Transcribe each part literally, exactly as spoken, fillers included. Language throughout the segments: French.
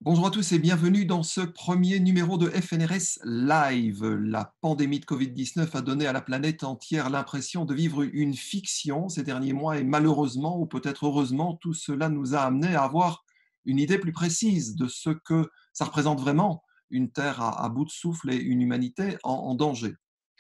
Bonjour à tous et bienvenue dans ce premier numéro de F N R S Live. La pandémie de covid dix-neuf a donné à la planète entière l'impression de vivre une fiction ces derniers mois et malheureusement, ou peut-être heureusement, tout cela nous a amené à avoir une idée plus précise de ce que ça représente vraiment, une Terre à, à bout de souffle et une humanité en, en danger.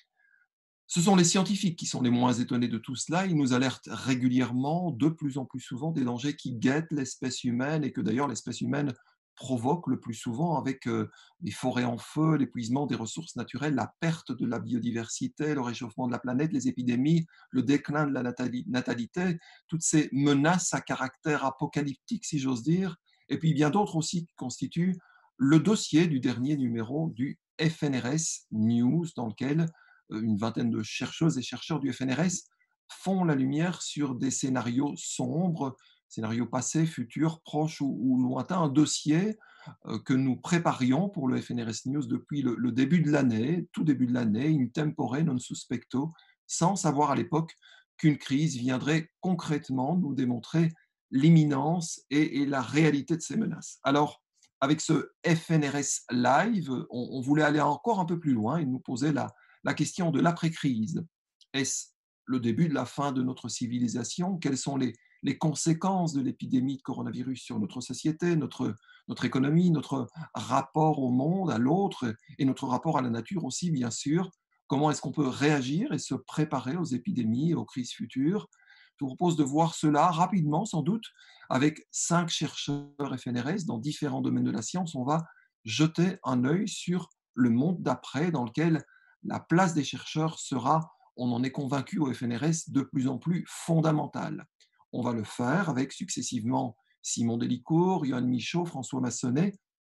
Ce sont les scientifiques qui sont les moins étonnés de tout cela. Ils nous alertent régulièrement, de plus en plus souvent, des dangers qui guettent l'espèce humaine et que d'ailleurs l'espèce humaine provoque le plus souvent avec euh, les forêts en feu, l'épuisement des ressources naturelles, la perte de la biodiversité, le réchauffement de la planète, les épidémies, le déclin de la natali- natalité, toutes ces menaces à caractère apocalyptique, si j'ose dire, et puis bien d'autres aussi qui constituent le dossier du dernier numéro du F N R S News, dans lequel euh, une vingtaine de chercheuses et chercheurs du F N R S font la lumière sur des scénarios sombres, scénarios passés, futurs, proches ou, ou lointains, un dossier euh, que nous préparions pour le F N R S News depuis le, le début de l'année, tout début de l'année, in tempore non suspecto, sans savoir à l'époque qu'une crise viendrait concrètement nous démontrer l'imminence et, et la réalité de ces menaces. Alors, avec ce F N R S Live, on, on voulait aller encore un peu plus loin et nous poser la, la question de l'après-crise. Est-ce le début de la fin de notre civilisation? Quelles sont les, les conséquences de l'épidémie de coronavirus sur notre société, notre, notre économie, notre rapport au monde, à l'autre et notre rapport à la nature aussi, bien sûr? Comment est-ce qu'on peut réagir et se préparer aux épidémies et aux crises futures? Je vous propose de voir cela rapidement, sans doute, avec cinq chercheurs F N R S dans différents domaines de la science. On va jeter un œil sur le monde d'après, dans lequel la place des chercheurs sera, on en est convaincu au F N R S, de plus en plus fondamentale. On va le faire avec successivement Simon Delicourt, Yoann Michaud, François Massonnet,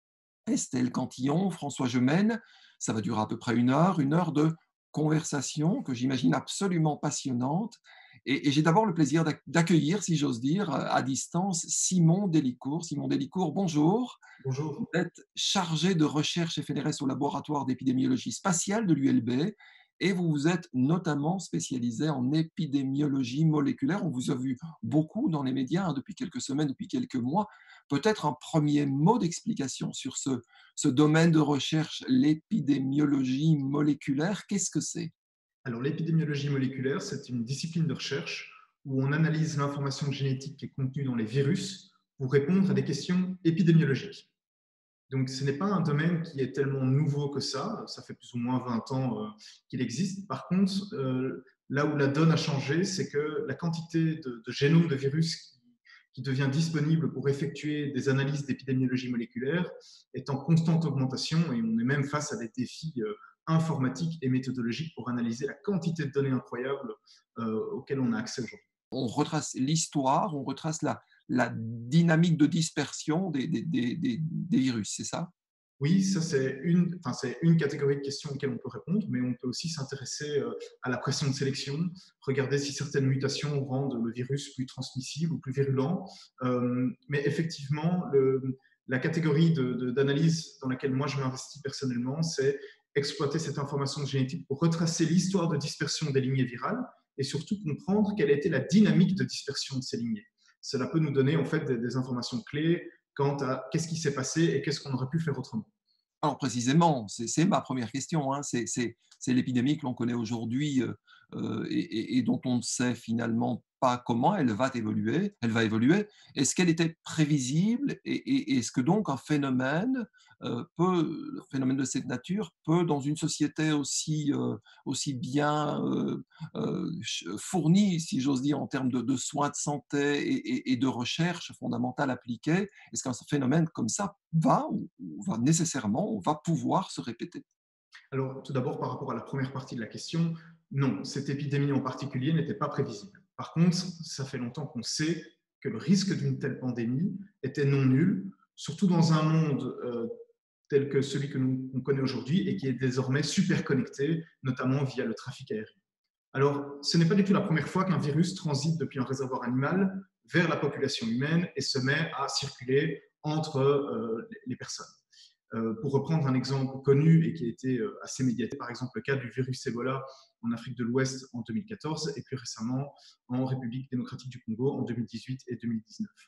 Estelle Cantillon, François Gemène. Ça va durer à peu près une heure, une heure de conversation que j'imagine absolument passionnante. Et, et j'ai d'abord le plaisir d'accueillir, si j'ose dire, à distance, Simon Delicourt. Simon Delicourt, bonjour. Vous Bonjour. êtes chargé de recherche F N R S au laboratoire d'épidémiologie spatiale de l'U L B et vous vous êtes notamment spécialisé en épidémiologie moléculaire. On vous a vu beaucoup dans les médias hein, depuis quelques semaines, depuis quelques mois. Peut-être un premier mot d'explication sur ce, ce domaine de recherche, l'épidémiologie moléculaire. Qu'est-ce que c'est? Alors, l'épidémiologie moléculaire, c'est une discipline de recherche où on analyse l'information génétique qui est contenue dans les virus pour répondre à des questions épidémiologiques. Donc, ce n'est pas un domaine qui est tellement nouveau que ça. Ça fait plus ou moins vingt ans euh, qu'il existe. Par contre, euh, là où la donne a changé, c'est que la quantité de, de génome de virus qui, qui devient disponible pour effectuer des analyses d'épidémiologie moléculaire est en constante augmentation et on est même face à des défis euh, informatiques et méthodologiques pour analyser la quantité de données incroyables euh, auxquelles on a accès aujourd'hui. On retrace l'histoire, on retrace la, la dynamique de dispersion des, des, des, des, des virus, c'est ça? Oui, ça c'est une, enfin, c'est une catégorie de questions auxquelles on peut répondre, mais on peut aussi s'intéresser euh, à la pression de sélection, regarder si certaines mutations rendent le virus plus transmissible ou plus virulent. Euh, mais effectivement, le, la catégorie de, de, d'analyse dans laquelle moi je m'investis personnellement, c'est exploiter cette information génétique pour retracer l'histoire de dispersion des lignées virales et surtout comprendre quelle a été la dynamique de dispersion de ces lignées. Cela peut nous donner en fait des, des informations clés quant à qu'est-ce qui s'est passé et qu'est-ce qu'on aurait pu faire autrement. Alors précisément, c'est ma première question, hein, c'est l'épidémie que l'on connaît aujourd'hui euh, euh, et, et, et, dont on ne sait finalement pas comment elle va évoluer. Elle va évoluer. Est-ce qu'elle était prévisible et, et est-ce que donc un phénomène euh, peut, un phénomène de cette nature peut, dans une société aussi, euh, aussi bien euh, euh, fournie, si j'ose dire, en termes de, de soins de santé et, et, et de recherche fondamentale appliquée, est-ce qu'un phénomène comme ça va ou, ou va nécessairement, ou va pouvoir se répéter? Alors, tout d'abord, par rapport à la première partie de la question, non, cette épidémie en particulier n'était pas prévisible. Par contre, ça fait longtemps qu'on sait que le risque d'une telle pandémie était non nul, surtout dans un monde euh, tel que celui que nous on connaît aujourd'hui et qui est désormais super connecté, notamment via le trafic aérien. Alors, ce n'est pas du tout la première fois qu'un virus transite depuis un réservoir animal vers la population humaine et se met à circuler entre euh, les personnes. Euh, pour reprendre un exemple connu et qui a été euh, assez médiatisé, par exemple le cas du virus Ebola en Afrique de l'Ouest en deux mille quatorze et plus récemment en République démocratique du Congo en deux mille dix-huit et deux mille dix-neuf.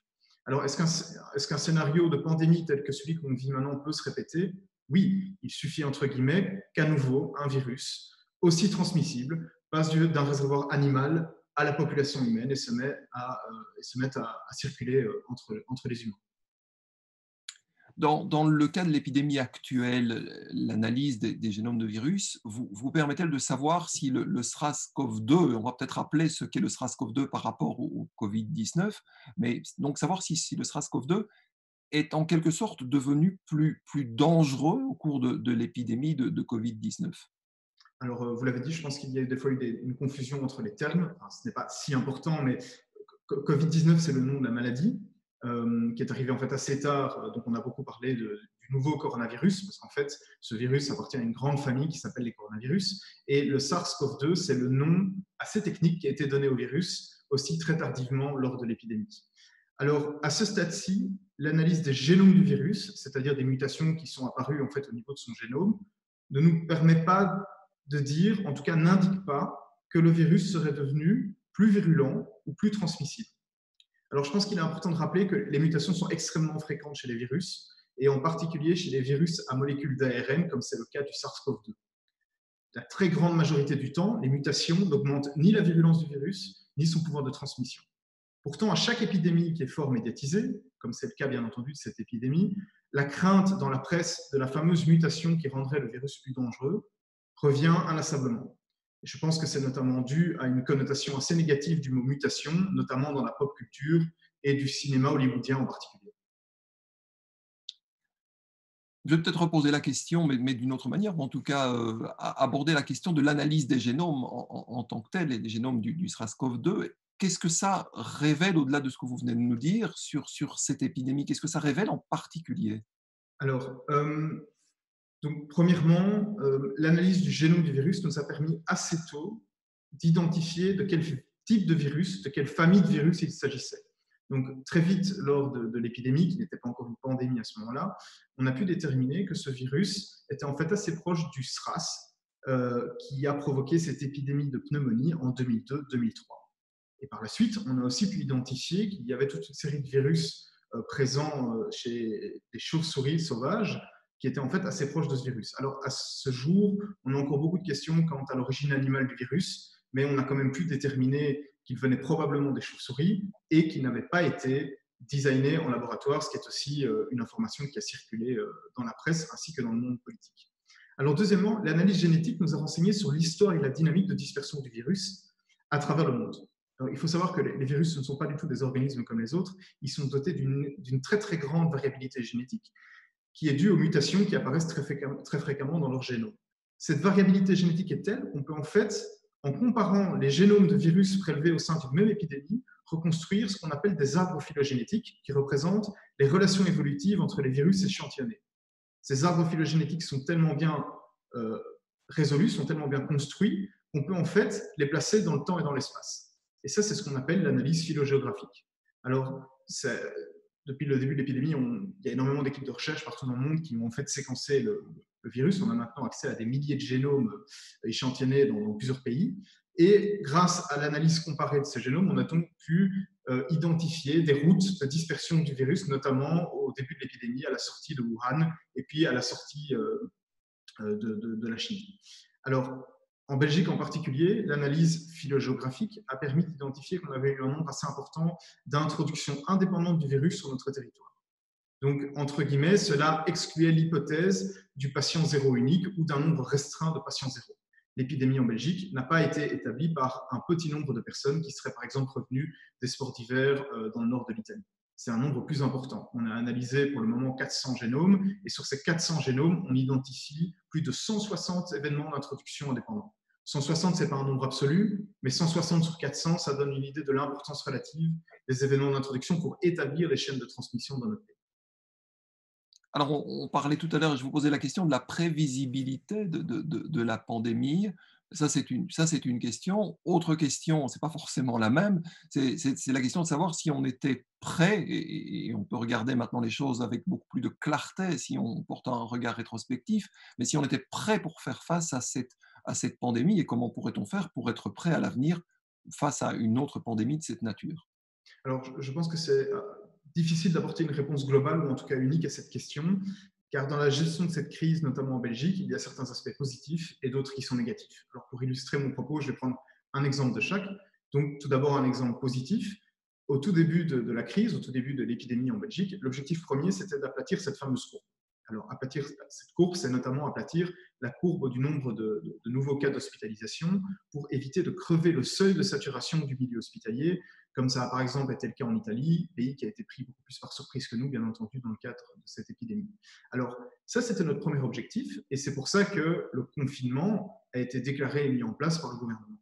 Alors, est-ce qu'un est-ce qu'un scénario de pandémie tel que celui qu'on vit maintenant peut se répéter? Oui, il suffit, entre guillemets, qu'à nouveau, un virus aussi transmissible passe du- d'un réservoir animal à la population humaine et se met à, euh, et se met à, à circuler euh, entre, entre les humains. Dans, dans le cas de l'épidémie actuelle, l'analyse des, des génomes de virus vous, vous permet-elle de savoir si le, le SRAS-CoV deux, on va peut-être rappeler ce qu'est le SRAS-CoV deux par rapport au, au covid dix-neuf, mais donc savoir si, si le SRAS-CoV deux est en quelque sorte devenu plus, plus dangereux au cours de, de l'épidémie de, de covid dix-neuf. Alors, euh, vous l'avez dit, je pense qu'il y a eu des fois eu des- une confusion entre les termes. Enfin, ce n'est pas si important, mais covid dix-neuf, c'est le nom de la maladie euh, qui est arrivée en fait assez tard. Donc, on a beaucoup parlé de- du nouveau coronavirus parce qu'en fait, ce virus appartient à une grande famille qui s'appelle les coronavirus. Et le SARS-CoV deux, c'est le nom assez technique qui a été donné au virus aussi très tardivement lors de l'épidémie. Alors, à ce stade-ci, l'analyse des génomes du virus, c'est-à-dire des mutations qui sont apparues en fait au niveau de son génome, ne nous permet pas de dire, en tout cas n'indique pas, que le virus serait devenu plus virulent ou plus transmissible. Alors, je pense qu'il est important de rappeler que les mutations sont extrêmement fréquentes chez les virus, et en particulier chez les virus à molécules d'A R N, comme c'est le cas du SARS-CoV deux. La très grande majorité du temps, les mutations n'augmentent ni la virulence du virus, ni son pouvoir de transmission. Pourtant, à chaque épidémie qui est fort médiatisée, comme c'est le cas bien entendu de cette épidémie, la crainte dans la presse de la fameuse mutation qui rendrait le virus plus dangereux revient inlassablement. Et je pense que c'est notamment dû à une connotation assez négative du mot mutation, notamment dans la pop culture et du cinéma hollywoodien en particulier. Je vais peut-être reposer la question, mais, mais d'une autre manière, ou en tout cas euh, aborder la question de l'analyse des génomes en, en, en, tant que tel, et des génomes du, du SRAS-CoV deux. Qu'est-ce que ça révèle, au-delà de ce que vous venez de nous dire, sur, sur cette épidémie? Qu'est-ce que ça révèle en particulier? Alors, euh, donc, premièrement, euh, l'analyse du génome du virus nous a permis assez tôt d'identifier de quel type de virus, de quelle famille de virus il s'agissait. Donc, très vite, lors de, de l'épidémie, qui n'était pas encore une pandémie à ce moment-là, on a pu déterminer que ce virus était en fait assez proche du SRAS, euh, qui a provoqué cette épidémie de pneumonie en deux mille deux deux mille trois. Et par la suite, on a aussi pu identifier qu'il y avait toute une série de virus euh, présents euh, chez les chauves-souris sauvages qui étaient en fait assez proches de ce virus. Alors, à ce jour, on a encore beaucoup de questions quant à l'origine animale du virus, mais on a quand même pu déterminer qu'il venait probablement des chauves-souris et qu'il n'avait pas été designé en laboratoire, ce qui est aussi euh, une information qui a circulé euh, dans la presse ainsi que dans le monde politique. Alors, deuxièmement, l'analyse génétique nous a renseigné sur l'histoire et la dynamique de dispersion du virus à travers le monde. Alors, il faut savoir que les virus ne sont pas du tout des organismes comme les autres, ils sont dotés d'une très très grande variabilité génétique qui est due aux mutations qui apparaissent très fréquemment, très fréquemment dans leur génome. Cette variabilité génétique est telle qu'on peut en fait, en comparant les génomes de virus prélevés au sein d'une même épidémie, reconstruire ce qu'on appelle des arbres phylogénétiques qui représentent les relations évolutives entre les virus échantillonnés. Ces arbres phylogénétiques sont tellement bien euh, résolus, sont tellement bien construits qu'on peut en fait les placer dans le temps et dans l'espace. Et ça, c'est ce qu'on appelle l'analyse phylogéographique. Alors, depuis le début de l'épidémie, il y a énormément d'équipes de recherche partout dans le monde qui ont en fait séquencé le, le virus. On a maintenant accès à des milliers de génomes échantillonnés dans, dans plusieurs pays. Et grâce à l'analyse comparée de ces génomes, on a donc pu euh, identifier des routes de dispersion du virus, notamment au début de l'épidémie, à la sortie de Wuhan, et puis à la sortie euh, de, de, de la Chine. Alors, en Belgique en particulier, l'analyse phylogéographique a permis d'identifier qu'on avait eu un nombre assez important d'introductions indépendantes du virus sur notre territoire. Donc, entre guillemets, cela excluait l'hypothèse du patient zéro unique ou d'un nombre restreint de patients zéro. L'épidémie en Belgique n'a pas été établie par un petit nombre de personnes qui seraient par exemple revenues des sports d'hiver dans le nord de l'Italie. C'est un nombre plus important. On a analysé pour le moment quatre cents génomes et sur ces quatre cents génomes, on identifie plus de cent soixante événements d'introduction indépendants. cent soixante, ce n'est pas un nombre absolu, mais cent soixante sur quatre cents, ça donne une idée de l'importance relative des événements d'introduction pour établir les chaînes de transmission dans notre pays. Alors, on, on parlait tout à l'heure, je vous posais la question de la prévisibilité de, de, de, de la pandémie. Ça, c'est une, ça, c'est une question. Autre question, ce n'est pas forcément la même, c'est, c'est, c'est la question de savoir si on était prêt, et, et on peut regarder maintenant les choses avec beaucoup plus de clarté si on porte un regard rétrospectif, mais si on était prêt pour faire face à cette, à cette pandémie, et comment pourrait-on faire pour être prêt à l'avenir face à une autre pandémie de cette nature? Alors, je pense que c'est difficile d'apporter une réponse globale ou en tout cas unique à cette question, car dans la gestion de cette crise, notamment en Belgique, il y a certains aspects positifs et d'autres qui sont négatifs. Alors pour illustrer mon propos, je vais prendre un exemple de chaque. Donc tout d'abord un exemple positif. Au tout début de, de la crise, au tout début de l'épidémie en Belgique, l'objectif premier, c'était d'aplatir cette fameuse courbe. Alors, aplatir cette courbe, c'est notamment aplatir la courbe du nombre de, de, de nouveaux cas d'hospitalisation pour éviter de crever le seuil de saturation du milieu hospitalier, comme ça a par exemple été le cas en Italie, pays qui a été pris beaucoup plus par surprise que nous, bien entendu, dans le cadre de cette épidémie. Alors, ça, c'était notre premier objectif, et c'est pour ça que le confinement a été déclaré et mis en place par le gouvernement.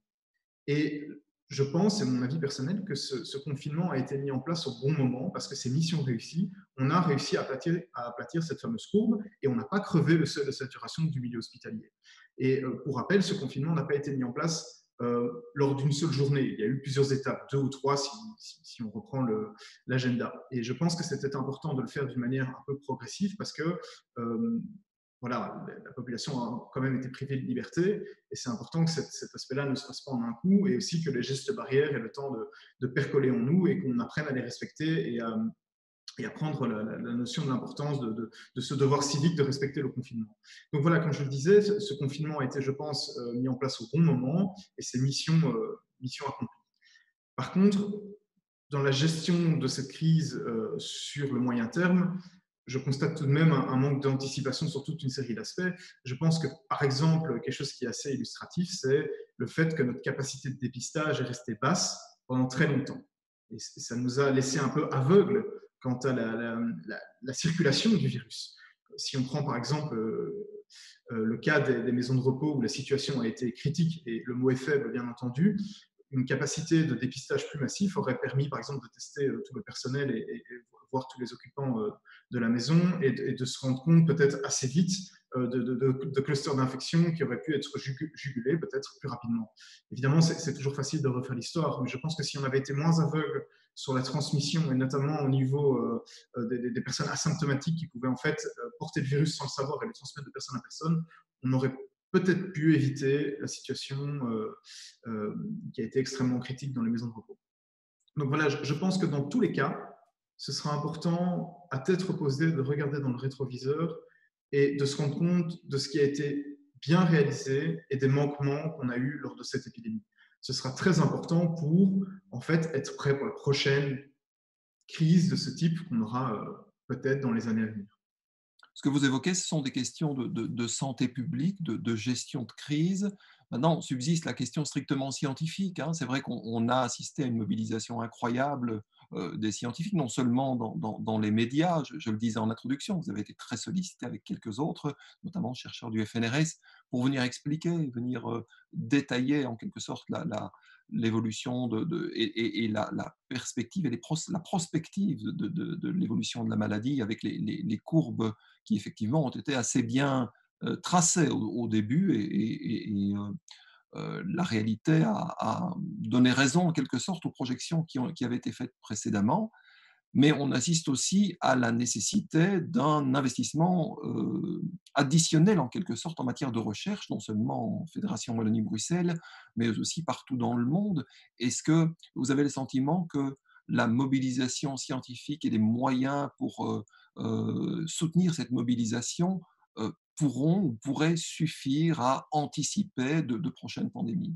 Et je pense, c'est mon avis personnel, que ce, ce, confinement a été mis en place au bon moment parce que c'est mission réussie. On a réussi à aplatir, à aplatir cette fameuse courbe et on n'a pas crevé le seuil de saturation du milieu hospitalier. Et euh, pour rappel, ce confinement n'a pas été mis en place euh, lors d'une seule journée. Il y a eu plusieurs étapes, deux ou trois si, si, si on reprend l'agenda. Et je pense que c'était important de le faire d'une manière un peu progressive parce que euh, voilà, la population a quand même été privée de liberté et c'est important que cet, cet aspect-là ne se fasse pas en un coup et aussi que les gestes barrières aient le temps de, de percoler en nous et qu'on apprenne à les respecter et à, et à prendre la, la, la notion de l'importance de, de, de ce devoir civique de respecter le confinement. Donc voilà, comme je le disais, ce, ce confinement a été, je pense, euh, mis en place au bon moment et c'est mission, euh, mission accomplie. Par contre, dans la gestion de cette crise euh, sur le moyen terme, je constate tout de même un, un manque d'anticipation sur toute une série d'aspects. Je pense que, par exemple, quelque chose qui est assez illustratif, c'est le fait que notre capacité de dépistage est restée basse pendant très longtemps. Et ça nous a laissé un peu aveugles quant à la, la, la, la circulation du virus. Si on prend, par exemple, euh, euh, le cas des, des maisons de repos où la situation a été critique, et le mot est faible, bien entendu, une capacité de dépistage plus massif aurait permis, par exemple, de tester euh, tout le personnel et, et, et voir tous les occupants euh, de la maison et de, et de se rendre compte peut-être assez vite euh, de, de, de, de clusters d'infection qui auraient pu être jugulés peut-être plus rapidement. Évidemment, c'est toujours facile de refaire l'histoire, mais je pense que si on avait été moins aveugle sur la transmission et notamment au niveau euh, des, des personnes asymptomatiques qui pouvaient en fait porter le virus sans le savoir et le transmettre de personne à personne, on aurait peut-être pu éviter la situation euh, euh, qui a été extrêmement critique dans les maisons de repos. Donc voilà, je, je pense que dans tous les cas, ce sera important à tête reposée de regarder dans le rétroviseur et de se rendre compte de ce qui a été bien réalisé et des manquements qu'on a eus lors de cette épidémie. Ce sera très important pour en fait être prêt pour la prochaine crise de ce type qu'on aura euh, peut-être dans les années à venir. Ce que vous évoquez, ce sont des questions de, de, de santé publique, de, de, gestion de crise. Maintenant, subsiste la question strictement scientifique. Hein. C'est vrai qu'on a assisté à une mobilisation incroyable euh, des scientifiques, non seulement dans, dans, dans les médias, je, je le disais en introduction, vous avez été très sollicité avec quelques autres, notamment chercheurs du F N R S, pour venir expliquer, venir euh, détailler en quelque sorte la, la, l'évolution de, de, et, et, et la, la, perspective et les pros, la prospective de, de, de l'évolution de la maladie avec les, les, les courbes qui effectivement ont été assez bien euh, tracées au, au début et, et, et euh, euh, la réalité a, a donné raison en quelque sorte aux projections qui, ont, qui avaient été faites précédemment. Mais on assiste aussi à la nécessité d'un investissement euh, additionnel en quelque sorte en matière de recherche, non seulement en Fédération Wallonie-Bruxelles, mais aussi partout dans le monde. Est-ce que vous avez le sentiment que la mobilisation scientifique et les moyens pour euh, euh, soutenir cette mobilisation euh, pourront ou pourraient suffire à anticiper de, de prochaines pandémies?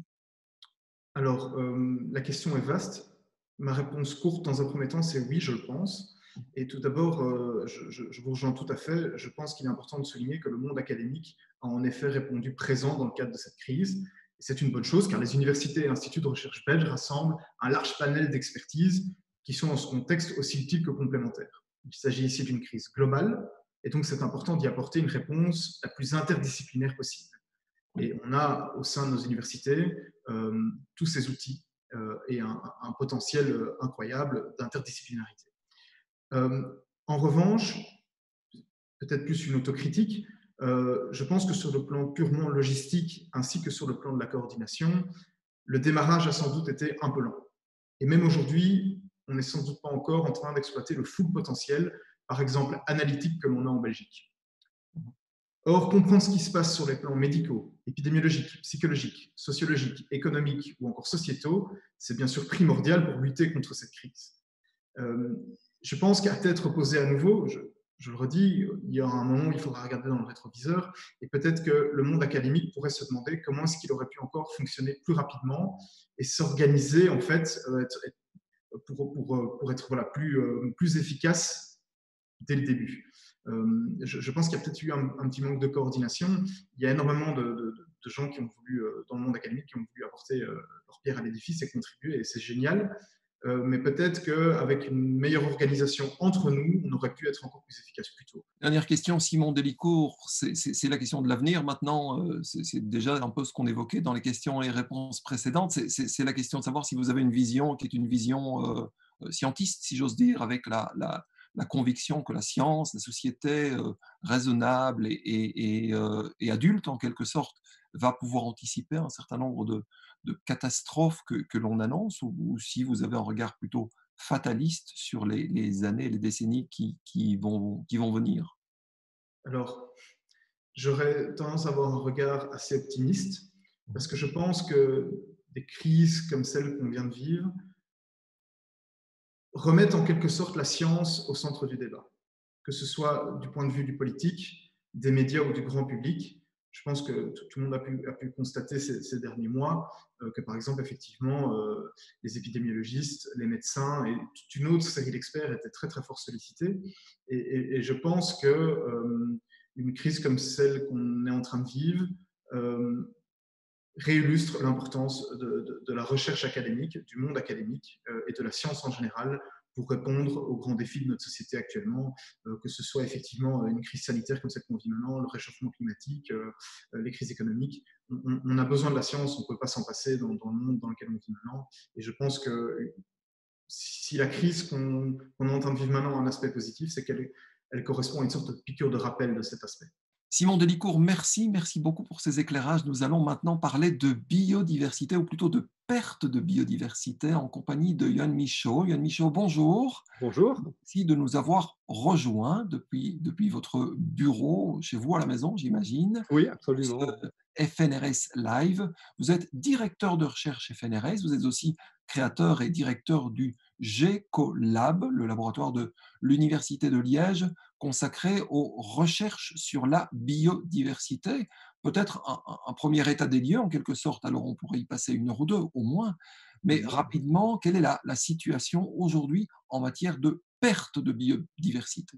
Alors, euh, la question est vaste. Ma réponse courte dans un premier temps, c'est oui, je le pense. Et tout d'abord, euh, je, je, je vous rejoins tout à fait. Je pense qu'il est important de souligner que le monde académique a en effet répondu présent dans le cadre de cette crise. C'est une bonne chose car les universités et instituts de recherche belges rassemblent un large panel d'expertise qui sont dans ce contexte aussi utiles que complémentaires. Il s'agit ici d'une crise globale et donc c'est important d'y apporter une réponse la plus interdisciplinaire possible. Et on a au sein de nos universités euh, tous ces outils euh, et un, un, potentiel incroyable d'interdisciplinarité. Euh, en revanche, peut-être plus une autocritique, euh, je pense que sur le plan purement logistique ainsi que sur le plan de la coordination, le démarrage a sans doute été un peu lent. Et même aujourd'hui, on n'est sans doute pas encore en train d'exploiter le full potentiel, par exemple analytique, que l'on a en Belgique. Or, comprendre ce qui se passe sur les plans médicaux, épidémiologiques, psychologiques, sociologiques, économiques ou encore sociétaux, c'est bien sûr primordial pour lutter contre cette crise. Euh, je pense qu'à tête reposée à nouveau, je, je le redis, il y aura un moment où il faudra regarder dans le rétroviseur et peut-être que le monde académique pourrait se demander comment est-ce qu'il aurait pu encore fonctionner plus rapidement et s'organiser en fait euh, pour, pour, pour être voilà, plus, euh, plus efficace dès le début. Euh, je, je, pense qu'il y a peut-être eu un, un, petit manque de coordination. Il y a énormément de, de, de gens qui ont voulu, euh, dans le monde académique, qui ont voulu apporter euh, leur pierre à l'édifice et contribuer, et c'est génial. Euh, mais peut-être qu'avec une meilleure organisation entre nous, on aurait pu être encore plus efficace plus tôt. Dernière question, Simon Delicourt, c'est la question de l'avenir maintenant, euh, c'est déjà un peu ce qu'on évoquait dans les questions et réponses précédentes, c'est la question de savoir si vous avez une vision qui est une vision euh, scientiste, si j'ose dire, avec la, la, la conviction que la science, la société euh, raisonnable et, et, et, euh, et adulte en quelque sorte, va pouvoir anticiper un certain nombre de, de catastrophes que, que l'on annonce, ou, ou si vous avez un regard plutôt fataliste sur les, les années et les décennies qui, qui, vont, qui vont venir? Alors, j'aurais tendance à avoir un regard assez optimiste, parce que je pense que des crises comme celle qu'on vient de vivre remettent en quelque sorte la science au centre du débat, que ce soit du point de vue du politique, des médias ou du grand public. Je pense que tout le monde a pu, a pu constater ces, ces derniers mois euh, que, par exemple, effectivement, euh, les épidémiologistes, les médecins et toute une autre série d'experts étaient très, très fort sollicités. Et, et, et je pense que euh, une crise comme celle qu'on est en train de vivre euh, réillustre l'importance de, de, de la recherche académique, du monde académique euh, et de la science en général pour répondre aux grands défis de notre société actuellement, euh, que ce soit effectivement une crise sanitaire comme celle qu'on vit maintenant, le réchauffement climatique, euh, les crises économiques. On, on, a besoin de la science, on ne peut pas s'en passer dans, dans le monde dans lequel on vit maintenant. Et je pense que si la crise qu'on qu est en train de vivre maintenant a un aspect positif, c'est qu'elle elle correspond à une sorte de piqûre de rappel de cet aspect. Simon Delicourt, merci, merci beaucoup pour ces éclairages. Nous allons maintenant parler de biodiversité, ou plutôt de perte de biodiversité, en compagnie de Yoann Michaud. Yoann Michaud, bonjour. Bonjour. Merci de nous avoir rejoints depuis, depuis votre bureau, chez vous à la maison, j'imagine. Oui, absolument. F N R S Live. Vous êtes directeur de recherche F N R S, vous êtes aussi créateur et directeur du GECOLAB, le laboratoire de l'Université de Liège, consacré aux recherches sur la biodiversité. Peut-être un, un, premier état des lieux, en quelque sorte, alors on pourrait y passer une heure ou deux au moins, mais mmh. rapidement, quelle est la, la situation aujourd'hui en matière de perte de biodiversité?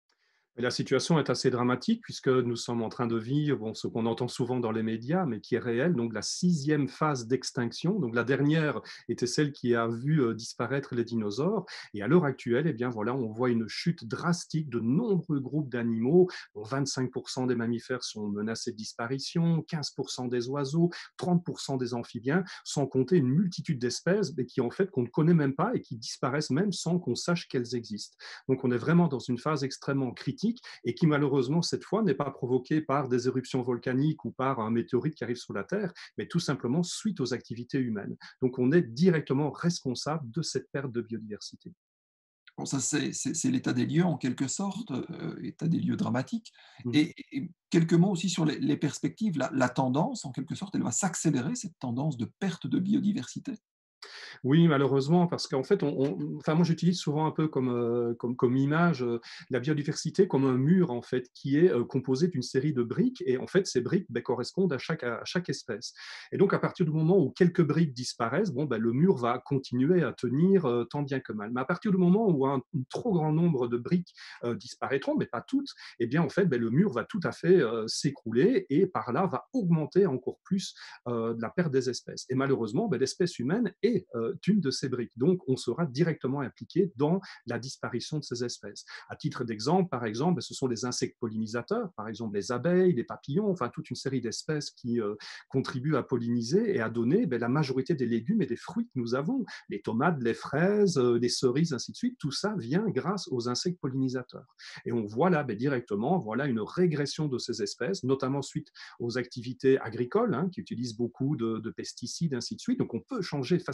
La situation est assez dramatique puisque nous sommes en train de vivre bon, ce qu'on entend souvent dans les médias, mais qui est réel, donc la sixième phase d'extinction. Donc la dernière était celle qui a vu disparaître les dinosaures. Et à l'heure actuelle, eh bien, voilà, on voit une chute drastique de nombreux groupes d'animaux. vingt-cinq pour cent des mammifères sont menacés de disparition, quinze pour cent des oiseaux, trente pour cent des amphibiens, sans compter une multitude d'espèces qui en fait qu'on ne connaît même pas et qui disparaissent même sans qu'on sache qu'elles existent. Donc on est vraiment dans une phase extrêmement critique et qui malheureusement cette fois n'est pas provoquée par des éruptions volcaniques ou par un météorite qui arrive sur la Terre, mais tout simplement suite aux activités humaines. Donc on est directement responsable de cette perte de biodiversité. Bon, ça c'est l'état des lieux en quelque sorte, euh, état des lieux dramatique. Mmh. Et, et, quelques mots aussi sur les, les perspectives, la, la tendance en quelque sorte, elle va s'accélérer, cette tendance de perte de biodiversité? Oui, malheureusement, parce qu'en fait, on, on, enfin, moi j'utilise souvent un peu comme, euh, comme, comme image euh, la biodiversité comme un mur en fait qui est euh, composé d'une série de briques et en fait ces briques ben, correspondent à chaque, à chaque espèce. Et donc à partir du moment où quelques briques disparaissent, bon, ben, le mur va continuer à tenir euh, tant bien que mal. Mais à partir du moment où un, un trop grand nombre de briques euh, disparaîtront, mais pas toutes, eh bien en fait ben, le mur va tout à fait euh, s'écrouler et par là va augmenter encore plus euh, la perte des espèces. Et malheureusement, ben, l'espèce humaine est euh, une de ces briques. Donc, on sera directement impliqué dans la disparition de ces espèces. À titre d'exemple, par exemple, ce sont les insectes pollinisateurs, par exemple les abeilles, les papillons, enfin toute une série d'espèces qui euh, contribuent à polliniser et à donner ben, la majorité des légumes et des fruits que nous avons. Les tomates, les fraises, euh, les cerises, ainsi de suite, tout ça vient grâce aux insectes pollinisateurs. Et on voit là ben, directement voilà, une régression de ces espèces, notamment suite aux activités agricoles, hein, qui utilisent beaucoup de, de pesticides, ainsi de suite. Donc, on peut changer facilement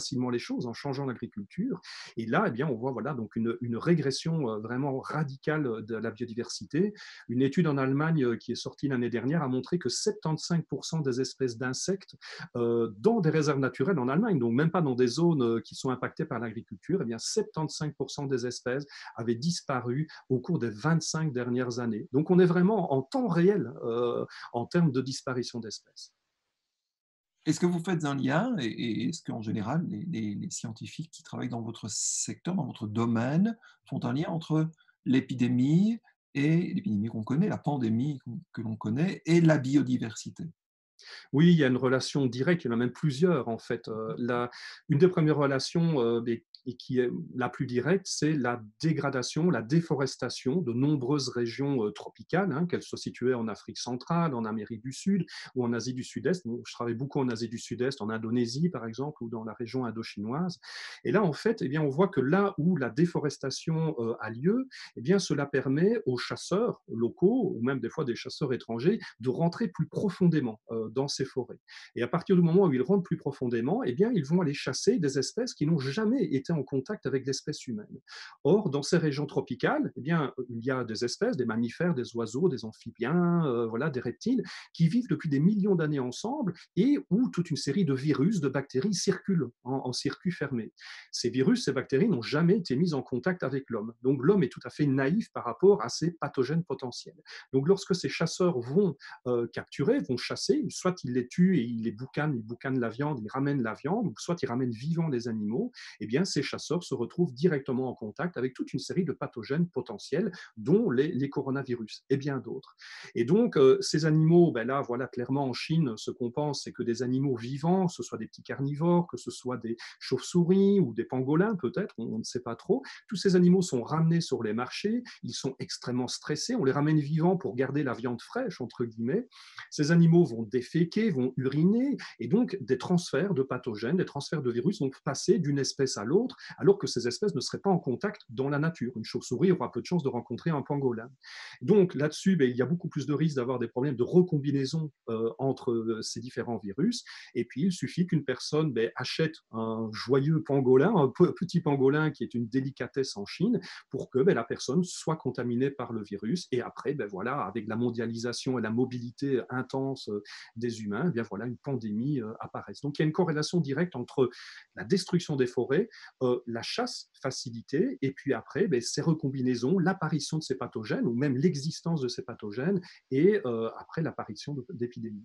facilement les choses en changeant l'agriculture. Et là, eh bien, on voit voilà, donc une, une régression vraiment radicale de la biodiversité. Une étude en Allemagne qui est sortie l'année dernière a montré que soixante-quinze pour cent des espèces d'insectes euh, dans des réserves naturelles en Allemagne, donc même pas dans des zones qui sont impactées par l'agriculture, eh bien soixante-quinze pour cent des espèces avaient disparu au cours des vingt-cinq dernières années. Donc on est vraiment en temps réel euh, en termes de disparition d'espèces. Est-ce que vous faites un lien, et est-ce qu'en général, les, les, les scientifiques qui travaillent dans votre secteur, dans votre domaine, font un lien entre l'épidémie et l'épidémie qu'on connaît, la pandémie que l'on connaît, et la biodiversité? Oui, il y a une relation directe, il y en a même plusieurs en fait. Euh, la, une des premières relations euh, et qui est la plus directe, c'est la dégradation, la déforestation de nombreuses régions euh, tropicales, hein, qu'elles soient situées en Afrique centrale, en Amérique du Sud ou en Asie du Sud-Est. Bon, je travaille beaucoup en Asie du Sud-Est, en Indonésie par exemple, ou dans la région indo-chinoise. Et là, en fait, eh bien, on voit que là où la déforestation euh, a lieu, eh bien, cela permet aux chasseurs locaux, ou même des fois des chasseurs étrangers, de rentrer plus profondément euh, dans ces forêts. Et à partir du moment où ils rentrent plus profondément, eh bien, ils vont aller chasser des espèces qui n'ont jamais été en contact avec l'espèce humaine. Or, dans ces régions tropicales, eh bien, il y a des espèces, des mammifères, des oiseaux, des amphibiens, euh, voilà, des reptiles, qui vivent depuis des millions d'années ensemble et où toute une série de virus, de bactéries circulent en, en circuit fermé. Ces virus, ces bactéries n'ont jamais été mis en contact avec l'homme. Donc, l'homme est tout à fait naïf par rapport à ces pathogènes potentiels. Donc, lorsque ces chasseurs vont euh, capturer, vont chasser, soit ils les tuent et ils les boucanent, ils boucanent la viande, ils ramènent la viande, ou soit ils ramènent vivants les animaux, eh bien, ces chasseurs se retrouvent directement en contact avec toute une série de pathogènes potentiels, dont les, les coronavirus et bien d'autres. Et donc, euh, ces animaux, ben là, voilà, clairement en Chine, ce qu'on pense, c'est que des animaux vivants, que ce soit des petits carnivores, que ce soit des chauves-souris ou des pangolins, peut-être, on, on ne sait pas trop, tous ces animaux sont ramenés sur les marchés, ils sont extrêmement stressés, on les ramène vivants pour garder la viande fraîche, entre guillemets. Ces animaux vont déféquer, vont uriner, et donc des transferts de pathogènes, des transferts de virus vont passer d'une espèce à l'autre, alors que ces espèces ne seraient pas en contact dans la nature. Une chauve-souris aura peu de chances de rencontrer un pangolin. Donc là-dessus, ben, il y a beaucoup plus de risques d'avoir des problèmes de recombinaison euh, entre ces différents virus. Et puis, il suffit qu'une personne ben, achète un joyeux pangolin, un petit pangolin qui est une délicatesse en Chine, pour que ben, la personne soit contaminée par le virus. Et après, ben, voilà, avec la mondialisation et la mobilité intense des humains, eh bien voilà, une pandémie euh, apparaisse. Donc il y a une corrélation directe entre la destruction des forêts, euh, la chasse facilitée, et puis après, ben, ces recombinaisons, l'apparition de ces pathogènes, ou même l'existence de ces pathogènes, et euh, après l'apparition d'épidémies.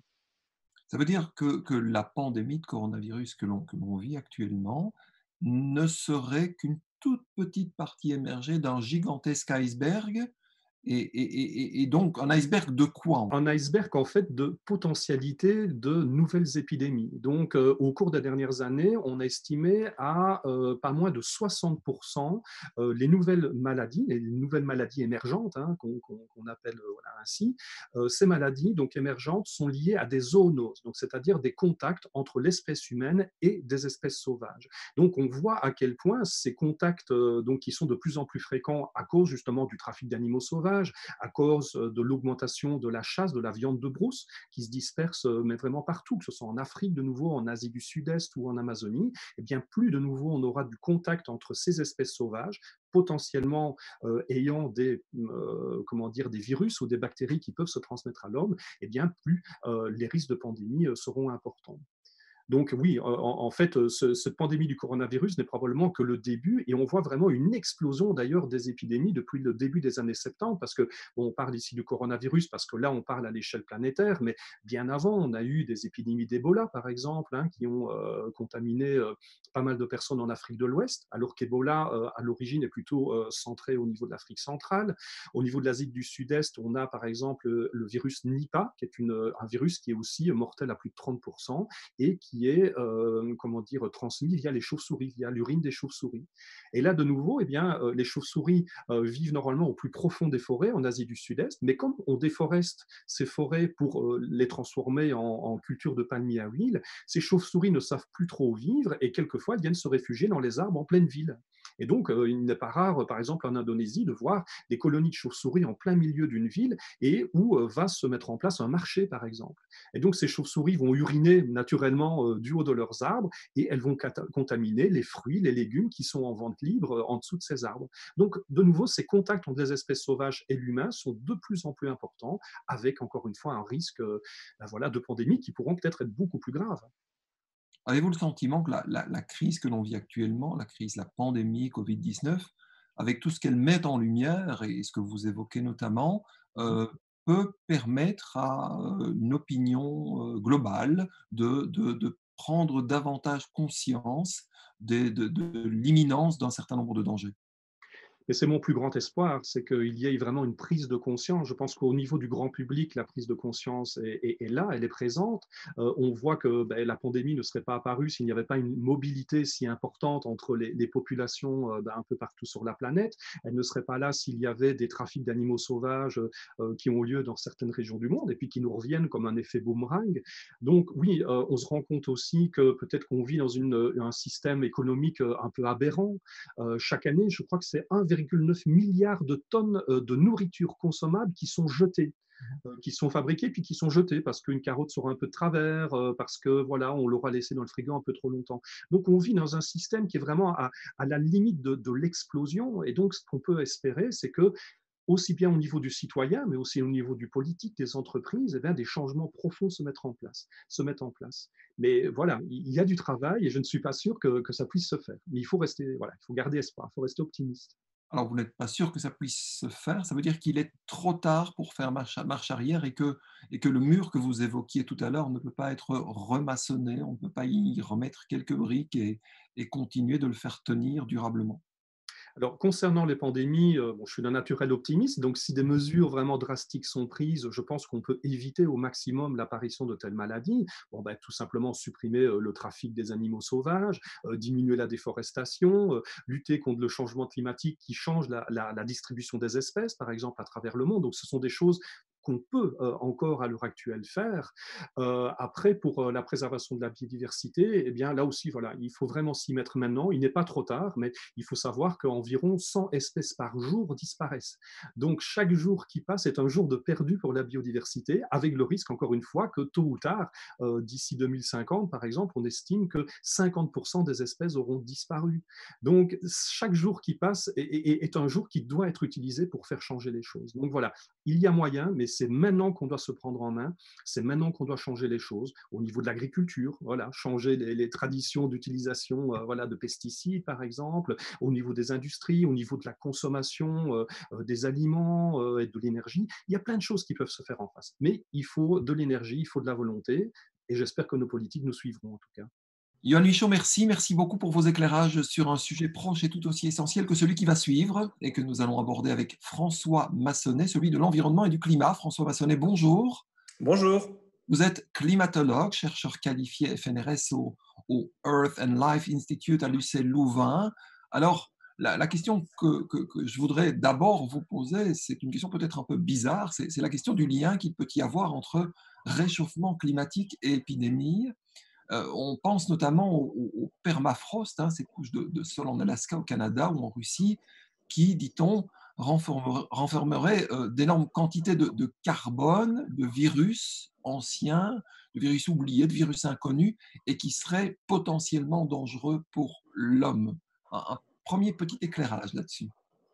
Ça veut dire que, que la pandémie de coronavirus que l'on que l'on vit actuellement ne serait qu'une toute petite partie émergée d'un gigantesque iceberg. Et, et, et, et donc, un iceberg de quoi? Un iceberg en fait de potentialité de nouvelles épidémies. Donc, euh, au cours des dernières années, on a estimé à euh, pas moins de soixante pour cent euh, les nouvelles maladies, les nouvelles maladies émergentes, hein, qu'on qu'on, qu'on appelle euh, voilà, ainsi. Euh, ces maladies donc émergentes sont liées à des zoonoses, donc c'est-à-dire des contacts entre l'espèce humaine et des espèces sauvages. Donc, on voit à quel point ces contacts, euh, donc qui sont de plus en plus fréquents à cause justement du trafic d'animaux sauvages, à cause de l'augmentation de la chasse, de la viande de brousse, qui se disperse mais vraiment partout, que ce soit en Afrique de nouveau, en Asie du Sud-Est ou en Amazonie, et bien plus de nouveau on aura du contact entre ces espèces sauvages, potentiellement euh, ayant des, euh, comment dire, des virus ou des bactéries qui peuvent se transmettre à l'homme, et bien plus euh, les risques de pandémie euh, seront importants. Donc oui, en, en fait, ce, cette pandémie du coronavirus n'est probablement que le début, et on voit vraiment une explosion d'ailleurs des épidémies depuis le début des années soixante-dix, parce que bon, on parle ici du coronavirus parce que là on parle à l'échelle planétaire, mais bien avant on a eu des épidémies d'Ebola par exemple, hein, qui ont euh, contaminé euh, pas mal de personnes en Afrique de l'Ouest, alors qu'Ebola euh, à l'origine est plutôt euh, centré au niveau de l'Afrique centrale. Au niveau de l'Asie du Sud-Est, on a par exemple le, le virus Nipah, qui est une, un virus qui est aussi mortel à plus de trente pour cent et qui qui est euh, comment dire, transmis via les chauves-souris, via l'urine des chauves-souris. Et là, de nouveau, eh bien, euh, les chauves-souris euh, vivent normalement au plus profond des forêts en Asie du Sud-Est, mais comme on déforeste ces forêts pour euh, les transformer en, en culture de palmiers à huile, ces chauves-souris ne savent plus trop vivre et quelquefois elles viennent se réfugier dans les arbres en pleine ville. Et donc, euh, il n'est pas rare, par exemple en Indonésie, de voir des colonies de chauves-souris en plein milieu d'une ville et où euh, va se mettre en place un marché, par exemple. Et donc, ces chauves-souris vont uriner naturellement euh, du haut de leurs arbres et elles vont contaminer les fruits, les légumes qui sont en vente libre euh, en dessous de ces arbres. Donc, de nouveau, ces contacts entre les espèces sauvages et l'humain sont de plus en plus importants, avec encore une fois un risque euh, ben voilà, de pandémie qui pourront peut-être être beaucoup plus graves. Avez-vous le sentiment que la, la- la crise que l'on vit actuellement, la crise, la pandémie covid dix-neuf, avec tout ce qu'elle met en lumière et ce que vous évoquez notamment, euh, peut permettre à euh, une opinion euh, globale de, de- de prendre davantage conscience des- de, de l'imminence d'un certain nombre de dangers? Et c'est mon plus grand espoir, c'est qu'il y ait vraiment une prise de conscience. Je pense qu'au niveau du grand public, la prise de conscience est, est- est là, elle est présente. Euh, on voit que ben, la pandémie ne serait pas apparue s'il n'y avait pas une mobilité si importante entre les, les populations euh, ben, un peu partout sur la planète. Elle ne serait pas là s'il y avait des trafics d'animaux sauvages euh, qui ont lieu dans certaines régions du monde et puis qui nous reviennent comme un effet boomerang. Donc oui, euh, on se rend compte aussi que peut-être qu'on vit dans une, un système économique euh, un peu aberrant. Euh, chaque année, je crois que c'est un virgule neuf milliard de tonnes euh, de nourriture consommable qui sont jetées, euh, qui sont fabriquées puis qui sont jetées parce qu'une carotte sera un peu de travers, euh, parce que voilà, on l'aura laissé dans le frigo un peu trop longtemps. Donc on vit dans un système qui est vraiment à, à la limite de, de l'explosion. Et donc ce qu'on peut espérer, c'est que aussi bien au niveau du citoyen, mais aussi au niveau du politique, des entreprises, eh bien, des changements profonds se mettent en place, se mettent en place. Mais voilà, il y a du travail et je ne suis pas sûr que, que ça puisse se faire. Mais il faut rester, voilà, il faut garder espoir, il faut rester optimiste. Alors, vous n'êtes pas sûr que ça puisse se faire, ça veut dire qu'il est trop tard pour faire marche, marche arrière et que, et que le mur que vous évoquiez tout à l'heure ne peut pas être remaçonné, on ne peut pas y remettre quelques briques et, et continuer de le faire tenir durablement. Alors, concernant les pandémies, euh, bon, je suis d'un naturel optimiste, donc si des mesures vraiment drastiques sont prises, je pense qu'on peut éviter au maximum l'apparition de telles maladies. Bon, ben, tout simplement supprimer euh, le trafic des animaux sauvages, euh, diminuer la déforestation, euh, lutter contre le changement climatique qui change la, la, la distribution des espèces, par exemple, à travers le monde. Donc, ce sont des choses qu'on peut euh, encore à l'heure actuelle faire. Euh, après, pour euh, la préservation de la biodiversité, eh bien, là aussi, voilà, il faut vraiment s'y mettre maintenant. Il n'est pas trop tard, mais il faut savoir qu'environ cent espèces par jour disparaissent. Donc, chaque jour qui passe est un jour de perdu pour la biodiversité, avec le risque, encore une fois, que tôt ou tard, euh, d'ici deux mille cinquante, par exemple, on estime que cinquante pour cent des espèces auront disparu. Donc, chaque jour qui passe est, est, est un jour qui doit être utilisé pour faire changer les choses. Donc, voilà, il y a moyen, mais c'est maintenant qu'on doit se prendre en main, c'est maintenant qu'on doit changer les choses au niveau de l'agriculture, voilà, changer les, les traditions d'utilisation euh, voilà, de pesticides, par exemple, au niveau des industries, au niveau de la consommation euh, euh, des aliments euh, et de l'énergie. Il y a plein de choses qui peuvent se faire en face, mais il faut de l'énergie, il faut de la volonté, et j'espère que nos politiques nous suivront en tout cas. Yoann Huichot, merci. Merci beaucoup pour vos éclairages sur un sujet proche et tout aussi essentiel que celui qui va suivre et que nous allons aborder avec François Massonnet, celui de l'environnement et du climat. François Massonnet, bonjour. Bonjour. Vous êtes climatologue, chercheur qualifié F N R S au, au Earth and Life Institute à l'U C L Louvain. Alors, la, la question que, que, que, je voudrais d'abord vous poser, c'est une question peut-être un peu bizarre, c'est, c'est la question du lien qu'il peut y avoir entre réchauffement climatique et épidémie. Euh, on pense notamment au, au permafrost, hein, ces couches de, de sol en Alaska, au Canada ou en Russie, qui, dit-on, renfermeraient, renfermeraient euh, d'énormes quantités de, de carbone, de virus anciens, de virus oubliés, de virus inconnus, et qui seraient potentiellement dangereux pour l'homme. Un, un premier petit éclairage là-dessus.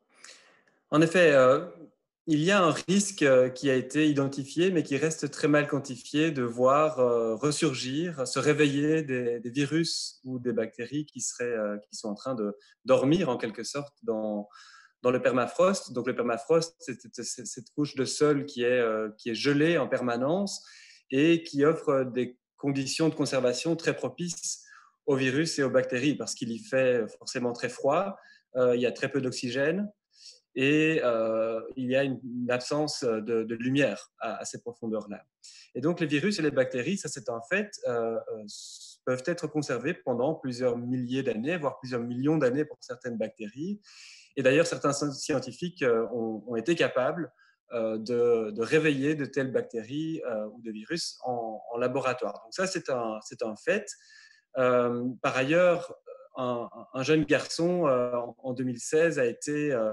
En effet, euh, il y a un risque euh, qui a été identifié, mais qui reste très mal quantifié, de voir euh, ressurgir, se réveiller des, des virus ou des bactéries qui, seraient, euh, qui sont en train de dormir en quelque sorte dans, dans le permafrost. Donc le permafrost, c'est, c'est, c'est cette couche de sol qui est, euh, qui est gelée en permanence et qui offre des conditions de conservation très propices aux virus et aux bactéries parce qu'il y fait forcément très froid, euh, il y a très peu d'oxygène et euh, il y a une, une absence de, de lumière à, à ces profondeurs-là. Et donc les virus et les bactéries, ça c'est un fait, euh, euh, peuvent être conservés pendant plusieurs milliers d'années, voire plusieurs millions d'années pour certaines bactéries. Et d'ailleurs, certains scientifiques euh, ont, ont été capables euh, de, de réveiller de telles bactéries euh, ou de virus en, en laboratoire. Donc ça, c'est un, c'est un fait. Euh, par ailleurs, un, un jeune garçon euh, en, en deux mille seize a été euh,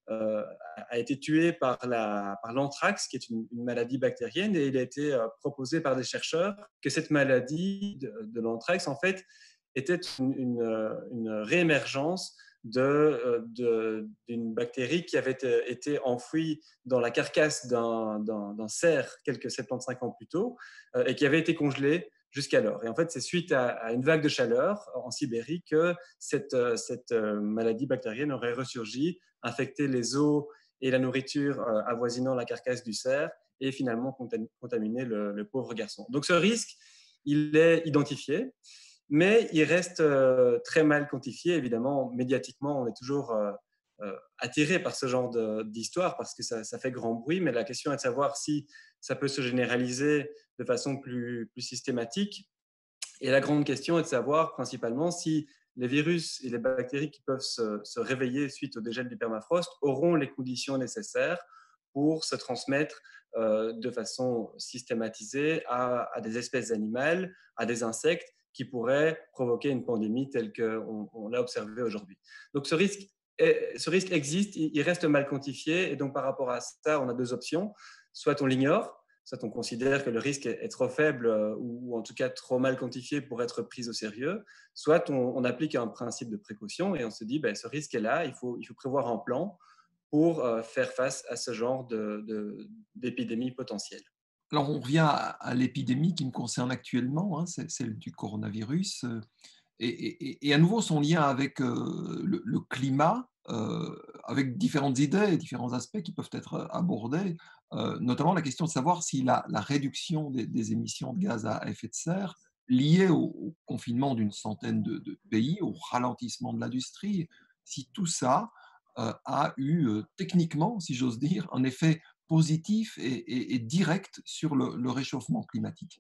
euh, a été tué par la, par l'anthrax, qui est une, une maladie bactérienne, et il a été euh, proposé par des chercheurs que cette maladie de, de l'anthrax, en fait, était une, une, une réémergence de, de, d'une bactérie qui avait été enfouie dans la carcasse d'un, d'un, d'un cerf quelques soixante-quinze ans plus tôt euh, et qui avait été congelée jusqu'alors. Et en fait, c'est suite à, à une vague de chaleur en Sibérie que cette, cette maladie bactérienne aurait ressurgi, infecté les eaux et la nourriture euh, avoisinant la carcasse du cerf et finalement contaminé le, le pauvre garçon. Donc ce risque, il est identifié. Mais il reste euh, très mal quantifié. Évidemment, médiatiquement, on est toujours euh, euh, attiré par ce genre de, d'histoire parce que ça, ça fait grand bruit. Mais la question est de savoir si ça peut se généraliser de façon plus, plus systématique. Et la grande question est de savoir principalement si les virus et les bactéries qui peuvent se, se réveiller suite au dégel du permafrost auront les conditions nécessaires pour se transmettre euh, de façon systématisée à, à des espèces animales, à des insectes, qui pourrait provoquer une pandémie telle qu'on on l'a observé aujourd'hui. Donc ce risque, est, ce risque existe, il reste mal quantifié, et donc par rapport à ça, on a deux options. Soit on l'ignore, soit on considère que le risque est trop faible ou en tout cas trop mal quantifié pour être pris au sérieux, soit on, on applique un principe de précaution et on se dit ben, ce risque est là, il faut, il faut prévoir un plan pour faire face à ce genre de, de, d'épidémie potentielle. Alors, on revient à, à l'épidémie qui me concerne actuellement, hein, c'est celle du coronavirus, euh, et, et, et, à nouveau son lien avec euh, le, le climat, euh, avec différentes idées, différents aspects qui peuvent être abordés, euh, notamment la question de savoir si la, la réduction des, des émissions de gaz à effet de serre liée au, au confinement d'une centaine de, de pays, au ralentissement de l'industrie, si tout ça euh, a eu euh, techniquement, si j'ose dire, un effet positif et, et, et direct sur le, le réchauffement climatique.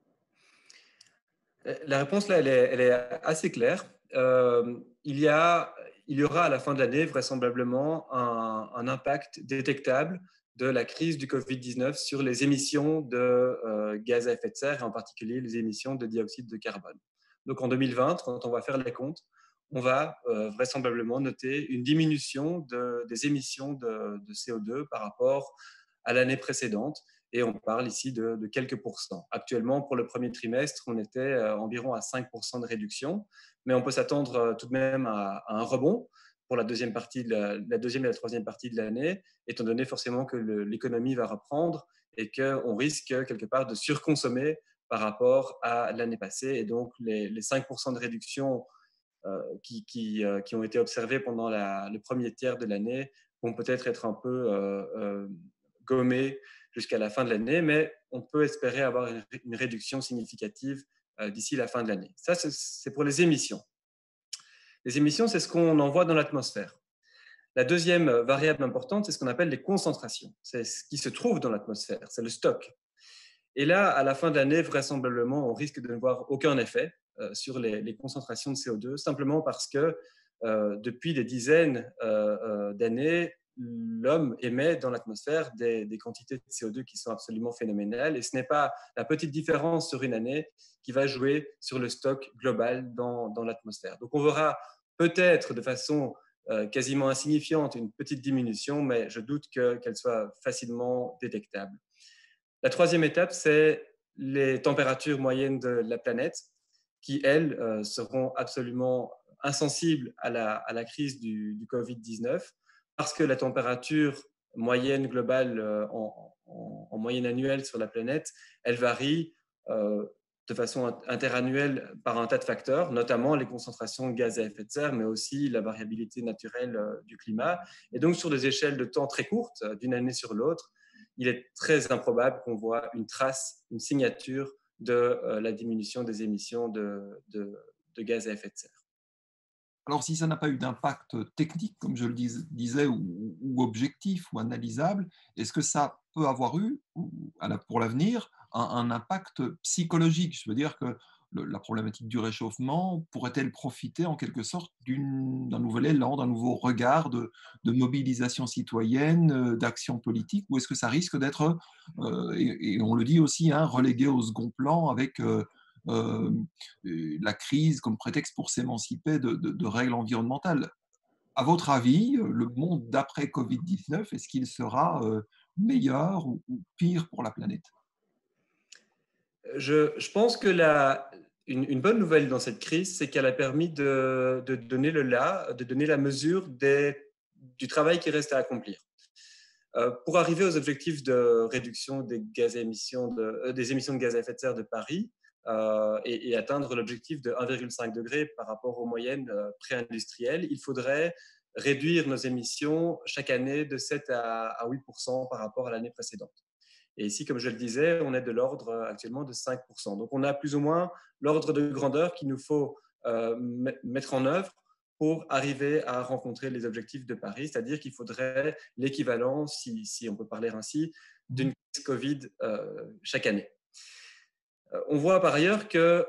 La réponse là, elle est, elle est assez claire. Euh, il, y a, il y aura à la fin de l'année vraisemblablement un, un impact détectable de la crise du covid dix-neuf sur les émissions de euh, gaz à effet de serre, et en particulier les émissions de dioxyde de carbone. Donc en deux mille vingt, quand on va faire les comptes, on va euh, vraisemblablement noter une diminution de, des émissions de, de C O deux par rapport à l'année précédente. Et on parle ici de, de quelques pourcents. Actuellement, pour le premier trimestre, on était euh, environ à cinq pour cent de réduction, mais on peut s'attendre euh, tout de même à, à un rebond pour la deuxième, partie de la, la deuxième et la troisième partie de l'année, étant donné forcément que le, l'économie va reprendre et qu'on risque quelque part de surconsommer par rapport à l'année passée. Et donc, les, les cinq pour cent de réduction euh, qui, qui, euh, qui ont été observés pendant la, le premier tiers de l'année vont peut-être être un peu euh, euh, gommés jusqu'à la fin de l'année, mais on peut espérer avoir une réduction significative euh, d'ici la fin de l'année. Ça, c'est pour les émissions. Les émissions, c'est ce qu'on envoie dans l'atmosphère. La deuxième variable importante, c'est ce qu'on appelle les concentrations. C'est ce qui se trouve dans l'atmosphère, c'est le stock. Et là, à la fin de l'année, vraisemblablement, on risque de ne voir aucun effet euh, sur les, les concentrations de C O deux, simplement parce que euh, depuis des dizaines euh, euh, d'années, l'homme émet dans l'atmosphère des, des quantités de C O deux qui sont absolument phénoménales, et ce n'est pas la petite différence sur une année qui va jouer sur le stock global dans, dans l'atmosphère. Donc on verra peut-être de façon euh, quasiment insignifiante une petite diminution, mais je doute que, qu'elle soit facilement détectable. La troisième étape, c'est les températures moyennes de la planète qui, elles, euh, seront absolument insensibles à la, à la crise du, du covid dix-neuf, parce que la température moyenne globale euh, en, en, en moyenne annuelle sur la planète, elle varie euh, de façon interannuelle par un tas de facteurs, notamment les concentrations de gaz à effet de serre, mais aussi la variabilité naturelle euh, du climat. Et donc, sur des échelles de temps très courtes, euh, d'une année sur l'autre, il est très improbable qu'on voit une trace, une signature de euh, la diminution des émissions de, de, de gaz à effet de serre. Alors, si ça n'a pas eu d'impact technique, comme je le dis, disais, ou, ou objectif ou analysable, est-ce que ça peut avoir eu, pour l'avenir, un, un impact psychologique? Je veux dire que le, la problématique du réchauffement pourrait-elle profiter en quelque sorte d'un nouvel élan, d'un nouveau regard de, de mobilisation citoyenne, d'action politique, ou est-ce que ça risque d'être, euh, et, et on le dit aussi, hein, relégué au second plan avec euh, Euh, la crise comme prétexte pour s'émanciper de, de, de règles environnementales? À votre avis, le monde d'après covid dix-neuf, est-ce qu'il sera euh, meilleur ou, ou pire pour la planète? Je, je pense que la, une, une bonne nouvelle dans cette crise, c'est qu'elle a permis de, de donner le là, de donner la mesure des, du travail qui reste à accomplir. Euh, pour arriver aux objectifs de réduction des, gaz à émissions de, euh, des émissions de gaz à effet de serre de Paris euh, et, et atteindre l'objectif de un virgule cinq degré par rapport aux moyennes euh, pré-industrielles, il faudrait réduire nos émissions chaque année de sept à huit pour cent par rapport à l'année précédente. Et ici, comme je le disais, on est de l'ordre actuellement de cinq pour cent. Donc, on a plus ou moins l'ordre de grandeur qu'il nous faut euh, mettre en œuvre pour arriver à rencontrer les objectifs de Paris, c'est-à-dire qu'il faudrait l'équivalent, si, si on peut parler ainsi, d'une crise Covid euh, chaque année. Euh, on voit par ailleurs que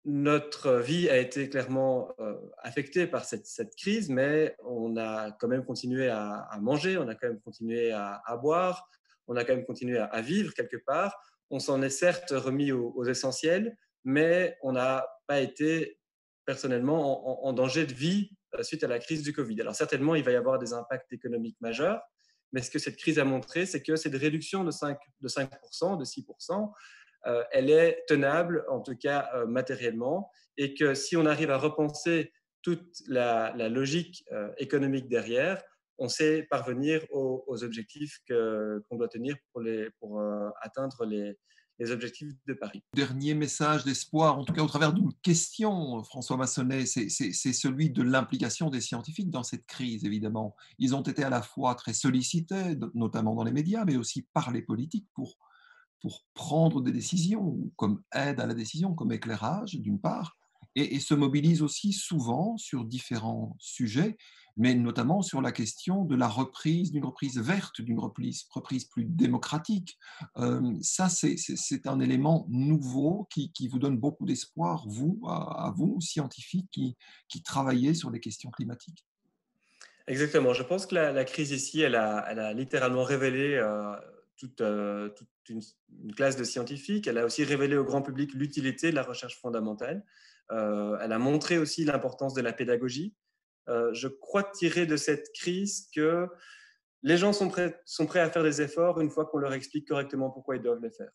notre vie a été clairement euh, affectée par cette, cette, crise, mais on a quand même continué à, à manger, on a quand même continué à, à boire, on a quand même continué à, à vivre quelque part. On s'en est certes remis aux, aux essentiels, mais on n'a pas été personnellement en, en, en danger de vie suite à la crise du Covid. Alors certainement, il va y avoir des impacts économiques majeurs, mais ce que cette crise a montré, c'est que cette réduction de cinq, de cinq pour cent, de six pour cent, euh, elle est tenable, en tout cas euh, matériellement, et que si on arrive à repenser toute la, la logique euh, économique derrière, on sait parvenir aux, aux objectifs que, qu'on doit tenir pour, les, pour euh, atteindre les, les objectifs de Paris. Dernier message d'espoir, en tout cas au travers d'une question, François Massonnet, c'est, c'est, c'est celui de l'implication des scientifiques dans cette crise, évidemment. Ils ont été à la fois très sollicités, notamment dans les médias, mais aussi par les politiques pour, pour prendre des décisions, comme aide à la décision, comme éclairage, d'une part, et, et se mobilisent aussi souvent sur différents sujets, mais notamment sur la question de la reprise, d'une reprise verte, d'une reprise, reprise plus démocratique. Euh, ça, c'est, c'est, c'est un élément nouveau qui, qui vous donne beaucoup d'espoir, vous, à, à vous, scientifiques, qui, qui travaillez sur les questions climatiques. Exactement. Je pense que la, la crise ici, elle a, elle a littéralement révélé euh, toute, euh, toute une, une classe de scientifiques. Elle a aussi révélé au grand public l'utilité de la recherche fondamentale. Euh, elle a montré aussi l'importance de la pédagogie. Euh, je crois tirer de cette crise que les gens sont prêts, sont prêts à faire des efforts une fois qu'on leur explique correctement pourquoi ils doivent les faire.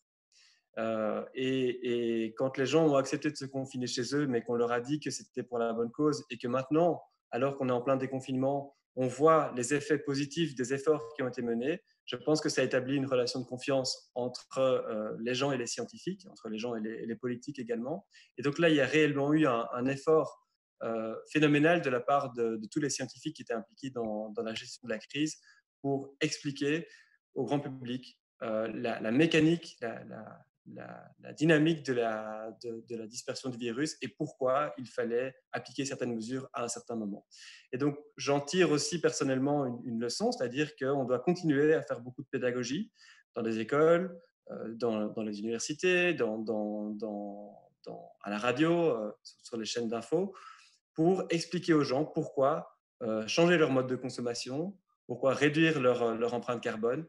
Euh, et, et quand les gens ont accepté de se confiner chez eux, mais qu'on leur a dit que c'était pour la bonne cause et que maintenant, alors qu'on est en plein déconfinement, on voit les effets positifs des efforts qui ont été menés, je pense que ça établit une relation de confiance entre euh, les gens et les scientifiques, entre les gens et les, et les politiques également. Et donc là, il y a réellement eu un, un effort euh, phénoménal de la part de, de tous les scientifiques qui étaient impliqués dans, dans la gestion de la crise pour expliquer au grand public euh, la, la mécanique, la, la, la, la dynamique de la, de, de la dispersion du virus et pourquoi il fallait appliquer certaines mesures à un certain moment. Et donc, j'en tire aussi personnellement une, une leçon, c'est-à-dire qu'on doit continuer à faire beaucoup de pédagogie dans les écoles, euh, dans, dans les universités, dans, dans, dans, dans, à la radio, euh, sur les chaînes d'infos, pour expliquer aux gens pourquoi euh, changer leur mode de consommation, pourquoi réduire leur, leur empreinte carbone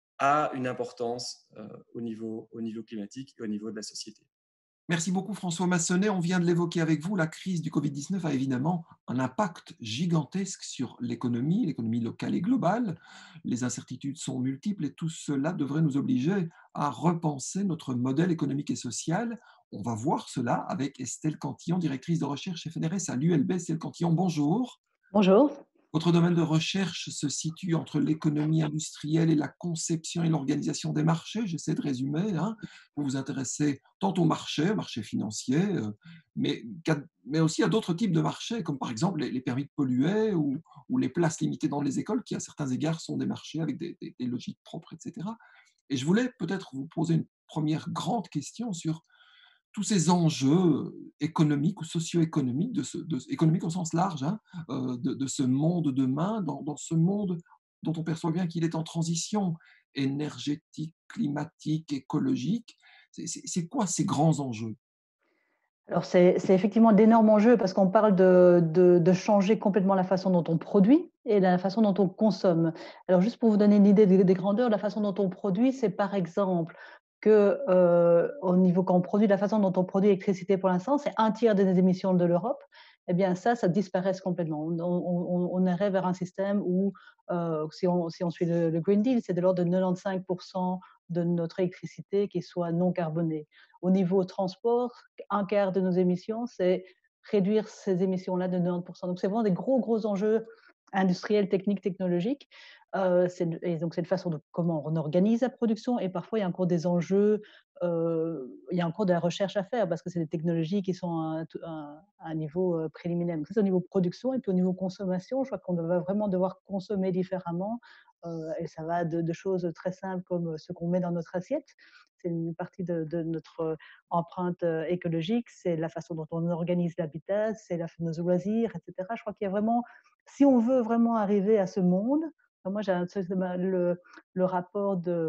a une importance euh, au, niveau, au niveau climatique et au niveau de la société. Merci beaucoup François Massonnet. On vient de l'évoquer avec vous, la crise du covid dix-neuf a évidemment un impact gigantesque sur l'économie, l'économie locale et globale. Les incertitudes sont multiples et tout cela devrait nous obliger à repenser notre modèle économique et social. On va voir cela avec Estelle Cantillon, directrice de recherche F N R S à l'U L B. Estelle Cantillon, bonjour. Bonjour. Votre domaine de recherche se situe entre l'économie industrielle et la conception et l'organisation des marchés. J'essaie de résumer. Hein. Vous vous intéressez tant au marché, au marché financier, mais, mais aussi à d'autres types de marchés, comme par exemple les, les permis de polluer ou, ou les places limitées dans les écoles, qui à certains égards sont des marchés avec des, des, des logiques propres, et cetera. Et je voulais peut-être vous poser une première grande question sur tous ces enjeux économiques ou socio-économiques, de ce, de, économiques au sens large, hein, de, de ce monde demain, dans, dans ce monde dont on perçoit bien qu'il est en transition énergétique, climatique, écologique. C'est, c'est, c'est quoi ces grands enjeux ? Alors, c'est, c'est effectivement d'énormes enjeux parce qu'on parle de, de, de changer complètement la façon dont on produit et la façon dont on consomme. Alors, juste pour vous donner une idée des, des grandeurs, la façon dont on produit, c'est par exemple que euh, au niveau quand on produit, la façon dont on produit l'électricité pour l'instant, c'est un tiers des émissions de l'Europe. eh bien ça, ça disparaisse complètement. On, on, on irait vers un système où, euh, si, on, si on suit le, le Green Deal, c'est de l'ordre de quatre-vingt-quinze pour cent de notre électricité qui soit non carbonée. Au niveau transport, un quart de nos émissions, c'est réduire ces émissions-là de quatre-vingt-dix pour cent. Donc c'est vraiment des gros, gros enjeux industriels, techniques, technologiques. Euh, et donc c'est une façon de comment on organise la production, et parfois il y a encore des enjeux, euh, il y a encore de la recherche à faire parce que c'est des technologies qui sont à, à, à un niveau euh, préliminaire. Donc c'est au niveau production, et puis au niveau consommation, je crois qu'on va vraiment devoir consommer différemment, euh, et ça va de, de choses très simples comme ce qu'on met dans notre assiette. C'est une partie de, de notre empreinte écologique, c'est la façon dont on organise l'habitat, c'est la, nos loisirs, et cetera. Je crois qu'il y a vraiment, si on veut vraiment arriver à ce monde, moi j'ai le, le rapport de,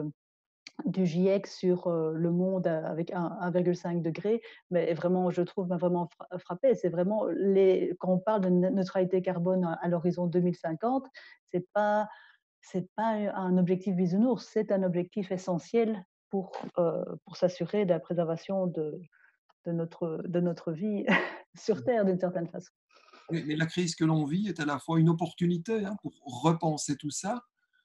du GIEC sur euh, le monde avec un virgule cinq degré, mais vraiment, je trouve, m'a vraiment frappé. C'est vraiment, les, quand on parle de neutralité carbone à, à l'horizon deux mille cinquante, c'est pas, c'est pas un objectif bisounours, c'est un objectif essentiel pour, euh, pour s'assurer de la préservation de, de, notre, de notre vie sur Terre, d'une certaine façon. Mais, mais la crise que l'on vit est à la fois une opportunité hein, pour repenser tout ça,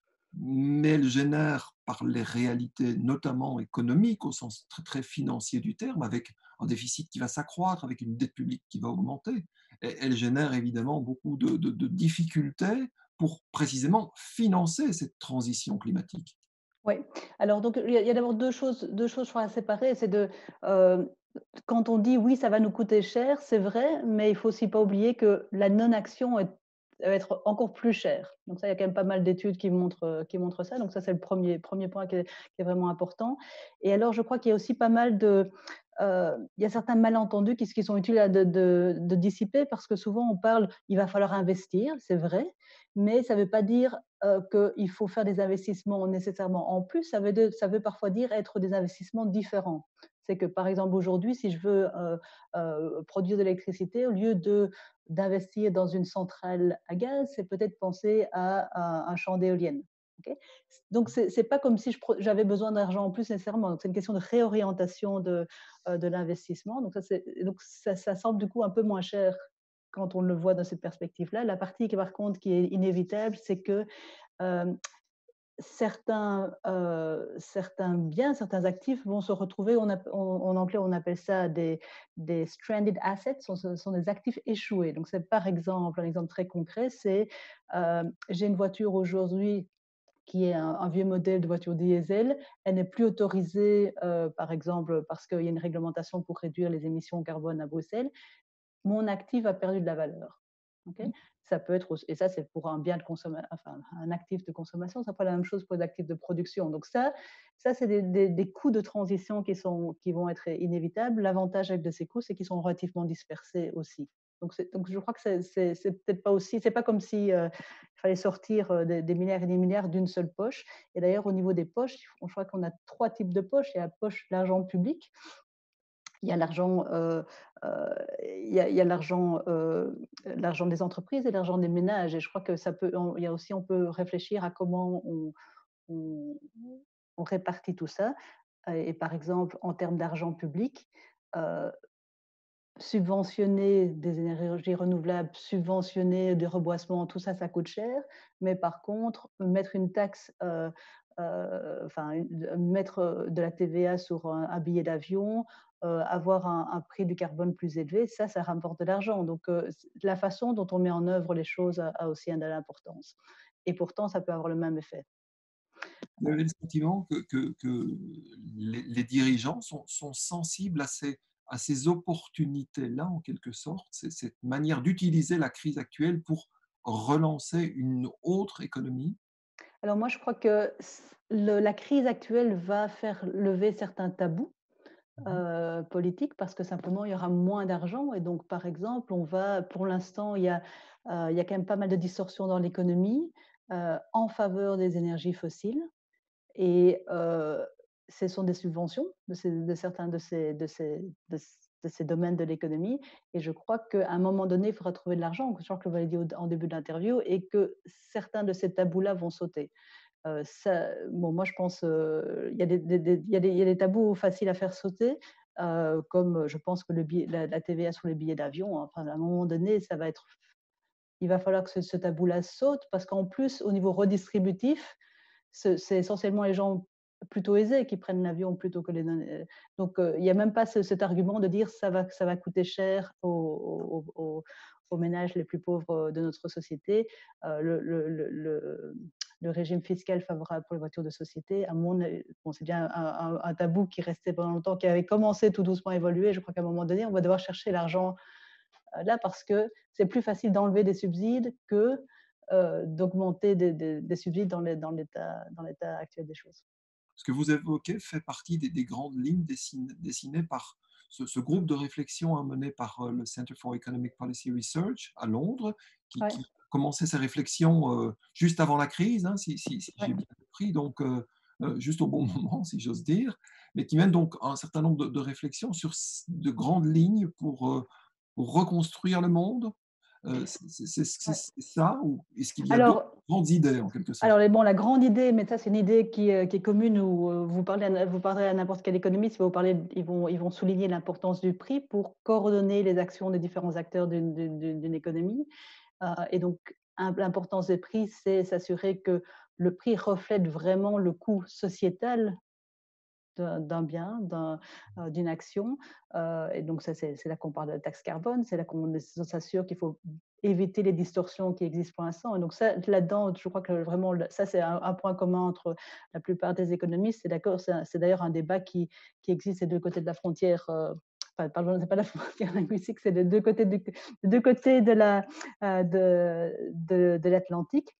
mais elle génère par les réalités, notamment économiques, au sens très, très financier du terme, avec un déficit qui va s'accroître, avec une dette publique qui va augmenter. Et elle génère évidemment beaucoup de, de, de difficultés pour précisément financer cette transition climatique. Oui, alors donc il y a, a d'abord deux choses, deux choses je crois, à séparer. C'est de, euh, quand on dit oui, ça va nous coûter cher, c'est vrai, mais il faut aussi pas oublier que la non-action est va être encore plus cher. Donc ça, il y a quand même pas mal d'études qui montrent, qui montrent ça. Donc ça, c'est le premier, premier point qui est, qui est vraiment important. Et alors, je crois qu'il y a aussi pas mal de... Euh, il y a certains malentendus qui, qui sont utiles de, de, de dissiper, parce que souvent on parle, il va falloir investir, c'est vrai, mais ça ne veut pas dire euh, qu'il faut faire des investissements nécessairement en plus, ça veut, de, ça veut parfois dire être des investissements différents. C'est que, par exemple, aujourd'hui, si je veux euh, euh, produire de l'électricité, au lieu de, d'investir dans une centrale à gaz, c'est peut-être penser à, à un champ d'éoliennes. Okay, donc, ce n'est pas comme si je, j'avais besoin d'argent en plus nécessairement. Donc, c'est une question de réorientation de, euh, de l'investissement. Donc, ça, donc ça, ça semble du coup un peu moins cher quand on le voit dans cette perspective-là. La partie, par contre, qui est inévitable, c'est que euh, certains, euh, certains biens, certains actifs vont se retrouver, on a, on, en anglais on appelle ça des, des stranded assets, ce sont, sont des actifs échoués. Donc c'est par exemple, un exemple très concret, c'est euh, j'ai une voiture aujourd'hui qui est un, un vieux modèle de voiture diesel, elle n'est plus autorisée, euh, par exemple, parce qu'il y a une réglementation pour réduire les émissions carbone à Bruxelles, mon actif a perdu de la valeur. Okay, ça peut être, et ça c'est pour un bien de consommation, enfin un actif de consommation, ça peut être la même chose pour les actifs de production. Donc ça, ça c'est des, des, des coûts de transition qui, sont, qui vont être inévitables. L'avantage avec de ces coûts, c'est qu'ils sont relativement dispersés aussi. Donc, donc je crois que c'est, c'est, c'est peut-être pas aussi, c'est pas comme si euh, il fallait sortir des, des milliards et des milliards d'une seule poche. Et d'ailleurs au niveau des poches, je crois qu'on a trois types de poches. Il y a la poche de l'argent public. Il y a l'argent, euh, euh, il y a, il y a l'argent, euh, l'argent des entreprises et l'argent des ménages. Et je crois que ça peut, on, il y a aussi, on peut réfléchir à comment on, on, on répartit tout ça. Et par exemple, en termes d'argent public, euh, subventionner des énergies renouvelables, subventionner des reboisements, tout ça, ça coûte cher. Mais par contre, mettre une taxe, euh, euh, enfin, mettre de la T V A sur un, un billet d'avion, euh, avoir un, un prix du carbone plus élevé, ça, ça rapporte de l'argent. Donc, euh, la façon dont on met en œuvre les choses a, a aussi de l'importance. Et pourtant, ça peut avoir le même effet. Vous avez le sentiment que, que, que les, les, dirigeants sont, sont sensibles à ces, à ces opportunités-là, en quelque sorte, c'est cette manière d'utiliser la crise actuelle pour relancer une autre économie? Alors moi, je crois que le, la crise actuelle va faire lever certains tabous euh, politiques, parce que simplement, il y aura moins d'argent. Et donc, par exemple, on va, pour l'instant, il y a, euh, il y a quand même pas mal de distorsions dans l'économie euh, en faveur des énergies fossiles. Et euh, ce sont des subventions de, ces, de certains de ces, de ces, de, de ces domaines de l'économie. Et je crois qu'à un moment donné, il faudra trouver de l'argent, je crois que je l'avais dit en début de l'interview, et que certains de ces tabous-là vont sauter. Euh, ça, bon, moi, je pense qu'il euh, y, y, y a des tabous faciles à faire sauter, euh, comme je pense que le billet, la, la T V A sur les billets d'avion, hein. Enfin, à un moment donné, ça va être, il va falloir que ce, ce tabou-là saute, parce qu'en plus, au niveau redistributif, c'est essentiellement les gens plutôt aisés qui prennent l'avion plutôt que les... Donc, euh, il n'y a même pas ce, cet argument de dire ça va, ça va coûter cher aux, aux, aux, aux ménages les plus pauvres de notre société. Euh, le, le, le, le régime fiscal favorable pour les voitures de société, à mon bon, c'est bien un, un, un tabou qui restait pendant longtemps, qui avait commencé tout doucement à évoluer. Je crois qu'à un moment donné, on va devoir chercher l'argent là, parce que c'est plus facile d'enlever des subsides que euh, d'augmenter des, des, des subsides dans l'état actuel des choses. Ce que vous évoquez fait partie des, des grandes lignes dessinées, dessinées par ce, ce, groupe de réflexion hein, mené par euh, le Center for Economic Policy Research à Londres, qui, ouais. qui commençait ses réflexions euh, juste avant la crise, hein, si, si, si ouais. j'ai bien compris, donc euh, euh, juste au bon moment, si j'ose dire, mais qui mène donc un certain nombre de, de réflexions sur de grandes lignes pour, euh, pour reconstruire le monde. Euh, c'est ouais. ça ou est-ce qu'il y a d'autres grandes idées en quelque sorte? Alors, bon, la grande idée, mais ça c'est une idée qui, qui est commune, où vous parlez à, vous parlerez à n'importe quel économiste, vous parlez, ils, vont, ils vont souligner l'importance du prix pour coordonner les actions des différents acteurs d'une économie. Euh, et donc, l'importance des prix, c'est s'assurer que le prix reflète vraiment le coût sociétal d'un bien, d'une un, action. Euh, et donc, c'est là qu'on parle de la taxe carbone, c'est là qu'on s'assure qu'il faut éviter les distorsions qui existent pour l'instant. Et donc, ça, là-dedans, je crois que vraiment, ça, c'est un, un point commun entre la plupart des économistes. C'est d'accord, c'est d'ailleurs un débat qui, qui existe des deux côtés de la frontière. Euh, Enfin, pardon, c'est pas la frontière linguistique, c'est des deux côtés, du, des deux côtés de la, euh, de, de, de l'Atlantique.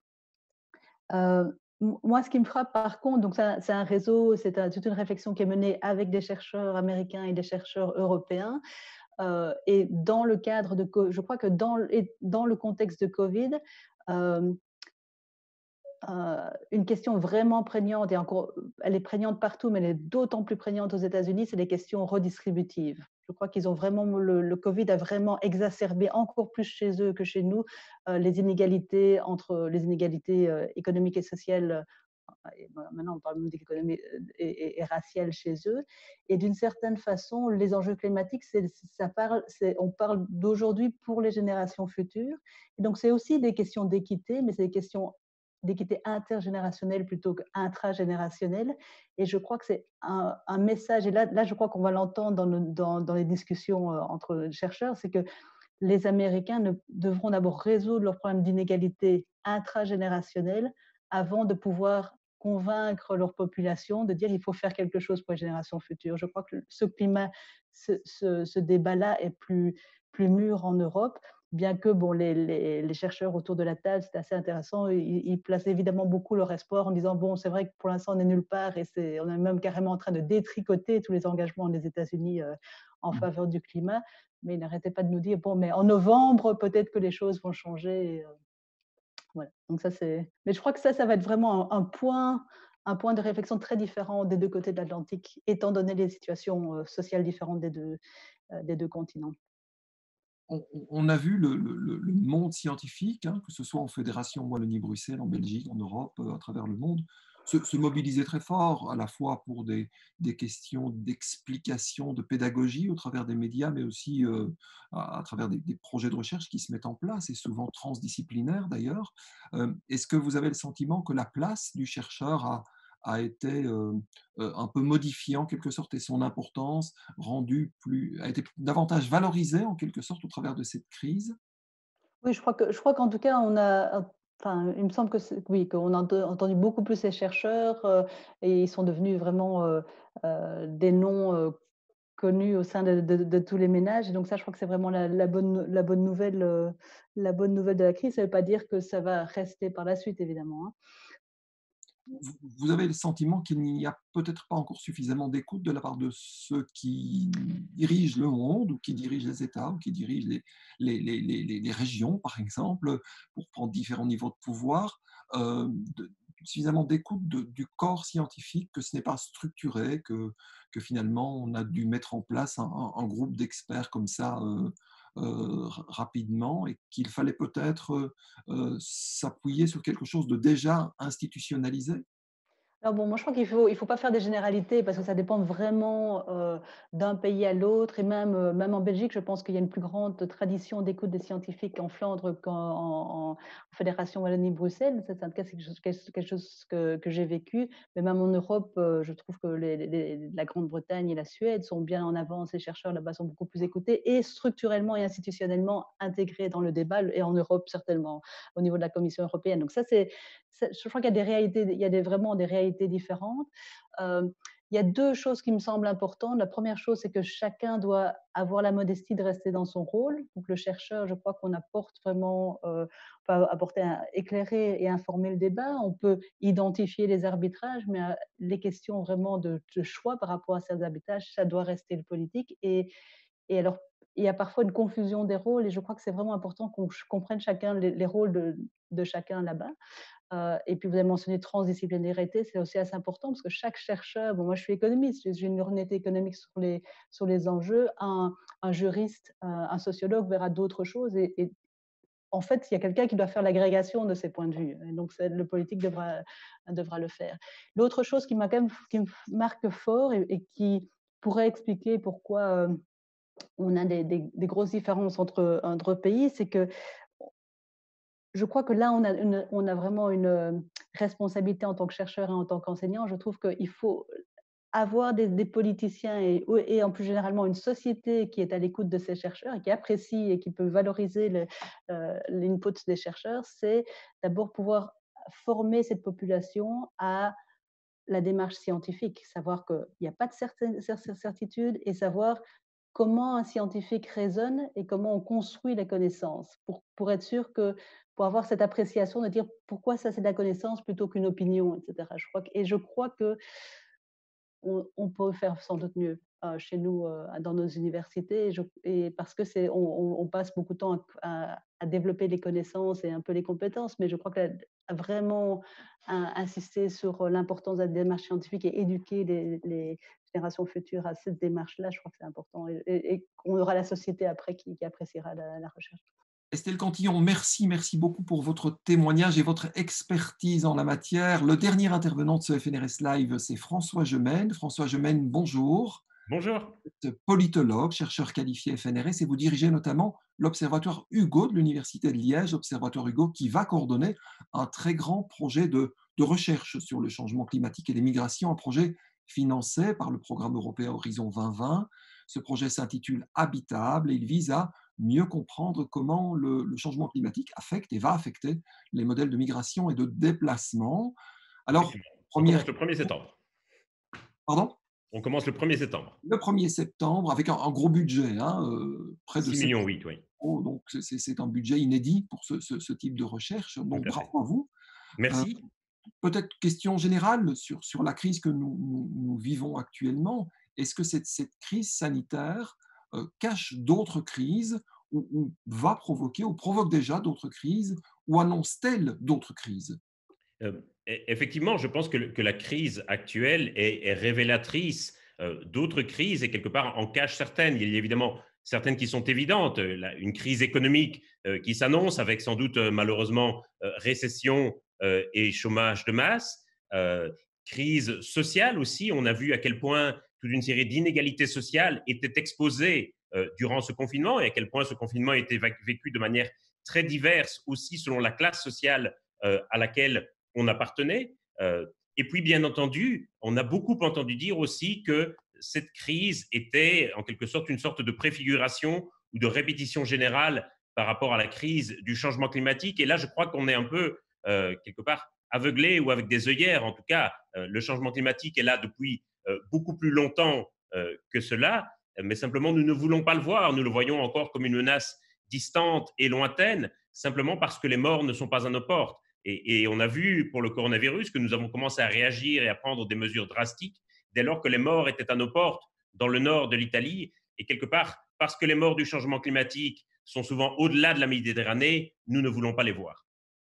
Euh, Moi, ce qui me frappe par contre, donc c'est un réseau, c'est un, toute une réflexion qui est menée avec des chercheurs américains et des chercheurs européens. Euh, et dans le cadre de, je crois que dans, dans le contexte de Covid, euh, euh, une question vraiment prégnante, et encore, elle est prégnante partout, mais elle est d'autant plus prégnante aux États-Unis, c'est les questions redistributives. Je crois qu'ils ont vraiment, le, le Covid a vraiment exacerbé encore plus chez eux que chez nous euh, les inégalités entre les inégalités euh, économiques et sociales. Et maintenant, on parle même d'économie et, et, et raciale chez eux. Et d'une certaine façon, les enjeux climatiques, c'est, ça parle, c'est, on parle d'aujourd'hui pour les générations futures. Et donc, c'est aussi des questions d'équité, mais c'est des questions d'équité intergénérationnelle plutôt qu'intragénérationnelle. Et je crois que c'est un, un message, et là, là je crois qu'on va l'entendre dans, dans, dans les discussions entre chercheurs, c'est que les Américains ne, devront d'abord résoudre leurs problèmes d'inégalité intragénérationnelle avant de pouvoir convaincre leur population de dire qu'il faut faire quelque chose pour les générations futures. Je crois que ce climat, ce, ce, ce débat-là est plus, plus mûr en Europe, bien que bon, les, les, les chercheurs autour de la table, c'est assez intéressant, ils, ils placent évidemment beaucoup leur espoir en disant, bon, c'est vrai que pour l'instant, on est nulle part et c'est, on est même carrément en train de détricoter tous les engagements des États-Unis euh, en faveur du climat, mais ils n'arrêtaient pas de nous dire, bon, mais en novembre, peut-être que les choses vont changer. Et, euh, voilà. Donc ça, c'est... Mais je crois que ça, ça va être vraiment un, un, point, un point de réflexion très différent des deux côtés de l'Atlantique, étant donné les situations euh, sociales différentes des deux, euh, des deux continents. On, on a vu le, le, le monde scientifique, hein, que ce soit en Fédération Wallonie-Bruxelles, en Belgique, en Europe, euh, à travers le monde, se, se mobiliser très fort, à la fois pour des, des questions d'explication, de pédagogie au travers des médias, mais aussi euh, à, à travers des, des projets de recherche qui se mettent en place, et souvent transdisciplinaires d'ailleurs. Euh, Est-ce que vous avez le sentiment que la place du chercheur a, a été euh, un peu modifiée en quelque sorte et son importance rendue plus, a été davantage valorisée en quelque sorte au travers de cette crise? Oui, je crois que, je crois qu'en tout cas, on a, enfin, il me semble que oui, qu'on a entendu beaucoup plus ces chercheurs euh, et ils sont devenus vraiment euh, euh, des noms euh, connus au sein de, de, de, tous les ménages. Et donc ça, je crois que c'est vraiment la, la, bonne, la, bonne nouvelle, euh, la bonne nouvelle de la crise. Ça ne veut pas dire que ça va rester par la suite, évidemment. Hein. Vous avez le sentiment qu'il n'y a peut-être pas encore suffisamment d'écoute de la part de ceux qui dirigent le monde, ou qui dirigent les États, ou qui dirigent les, les, les, les, les régions, par exemple, pour prendre différents niveaux de pouvoir, euh, de, suffisamment d'écoute de, du corps scientifique, que ce n'est pas structuré, que, que finalement on a dû mettre en place un, un groupe d'experts comme ça euh, euh, rapidement, et qu'il fallait peut-être euh, s'appuyer sur quelque chose de déjà institutionnalisé? Alors bon, moi je crois qu'il faut il faut pas faire des généralités parce que ça dépend vraiment, heu, d'un pays à l'autre et même, heu, même en Belgique, je pense qu'il y a une plus grande tradition d'écoute des scientifiques en Flandre qu'en en en Fédération Wallonie-Bruxelles. Ça, c'est en tout cas, c'est quelque chose quelque quelque chose que que j'ai vécu. Mais même en Europe, heu, je trouve que les les les la Grande-Bretagne et la Suède sont bien en avance. Les chercheurs là-bas sont beaucoup plus écoutés et structurellement et institutionnellement intégrés dans le débat et en Europe certainement, au niveau de la Commission européenne. Donc ça, c'est c'est je crois qu'il y a des réalités, il y a des vraiment des réalités différentes. Heu, il y a deux choses qui me semblent importantes. La première chose, c'est que chacun doit avoir la modestie de rester dans son rôle. Donc le chercheur, je crois qu'on apporte vraiment, heu, enfin apporter un éclairer et informer le débat. On peut identifier les arbitrages, mais heu, les questions vraiment de de choix par rapport à ces arbitrages, ça doit rester le politique et et alors, il y a parfois une confusion des rôles et je crois que c'est vraiment important qu'on ch comprenne chacun les les rôles de de chacun là-bas. Heu et puis vous avez mentionné transdisciplinarité, c'est aussi assez important parce que chaque chercheur, bon moi je suis économiste, j'ai une lunette économique sur les sur les enjeux, un un juriste, heu, un sociologue verra d'autres choses et et en fait, il y a quelqu'un qui doit faire l'agrégation de ces points de vue et donc c'est le politique devra devra le faire. L'autre chose qui m'a quand même qui me marque fort et et qui pourrait expliquer pourquoi, heu, on a des des des grosses différences entre entre pays, c'est que je crois que là, on a une on a vraiment une, heu, responsabilité en tant que chercheur et en tant qu'enseignant. Je trouve qu'il faut avoir des des politiciens et ou et en plus généralement une société qui est à l'écoute de ces chercheurs et qui apprécie et qui peut valoriser le, heu, l'input des chercheurs, c'est d'abord pouvoir former cette population à la démarche scientifique. Savoir qu'il y a pas de certaines cer cer certitudes et savoir comment un scientifique raisonne et comment on construit les connaissances pour, pour être sûr que, pour avoir cette appréciation de dire pourquoi ça c'est de la connaissance plutôt qu'une opinion, et cetera. Je crois que, et je crois que on, on peut faire sans doute mieux euh, chez nous euh, dans nos universités et, je, et parce que c'est on, on, on passe beaucoup de temps à, à, à développer les connaissances et un peu les compétences, mais je crois que la- à vraiment à insister sur l'importance de la démarche scientifique et éduquer les, les générations futures à cette démarche-là, je crois que c'est important et, et, et qu'on aura la société après qui, qui appréciera la, la recherche. Estelle Cantillon, merci, merci beaucoup pour votre témoignage et votre expertise en la matière. Le dernier intervenant de ce F N R S Live, c'est François Gemène. François Gemène, bonjour. Bonjour. Vous êtes politologue, chercheur qualifié F N R S et vous dirigez notamment l'Observatoire Hugo de l'Université de Liège, Observatoire Hugo qui va coordonner un très grand projet de, de recherche sur le changement climatique et les migrations, un projet financé par le programme européen Horizon vingt vingt. Ce projet s'intitule Habitable et il vise à mieux comprendre comment le, le changement climatique affecte et va affecter les modèles de migration et de déplacement. Alors, on première... commence le premier septembre. Pardon? On commence le premier septembre. Le premier septembre, avec un, un gros budget, hein, euh, près de six millions huit, oui. euros, donc c'est un budget inédit pour ce, ce, ce type de recherche. Donc bravo à vous. Merci. Euh, Peut-être question générale sur, sur la crise que nous, nous, nous vivons actuellement. Est-ce que cette, cette crise sanitaire euh, cache d'autres crises ou, ou va provoquer ou provoque déjà d'autres crises ou annonce-t-elle d'autres crises? Euh, effectivement, je pense que, que, la crise actuelle est, est révélatrice euh, d'autres crises et quelque part en cache certaines. Il y a évidemment certaines qui sont évidentes. La, une crise économique euh, qui s'annonce avec sans doute euh, malheureusement euh, récession euh, et chômage de masse. Euh, crise sociale aussi. On a vu à quel point toute une série d'inégalités sociales étaient exposées euh, durant ce confinement et à quel point ce confinement a été vécu de manière très diverse aussi selon la classe sociale euh, à laquelle on appartenait. Euh, et puis, bien entendu, on a beaucoup entendu dire aussi que cette crise était en quelque sorte une sorte de préfiguration ou de répétition générale par rapport à la crise du changement climatique. Et là, je crois qu'on est un peu, euh, quelque part, aveuglé ou avec des œillères. En tout cas, euh, le changement climatique est là depuis euh, beaucoup plus longtemps euh, que cela, mais simplement, nous ne voulons pas le voir. Nous le voyons encore comme une menace distante et lointaine, simplement parce que les morts ne sont pas à nos portes. Et, et on a vu pour le coronavirus que nous avons commencé à réagir et à prendre des mesures drastiques dès lors que les morts étaient à nos portes dans le nord de l'Italie. Et quelque part, parce que les morts du changement climatique sont souvent au-delà de la Méditerranée, nous ne voulons pas les voir.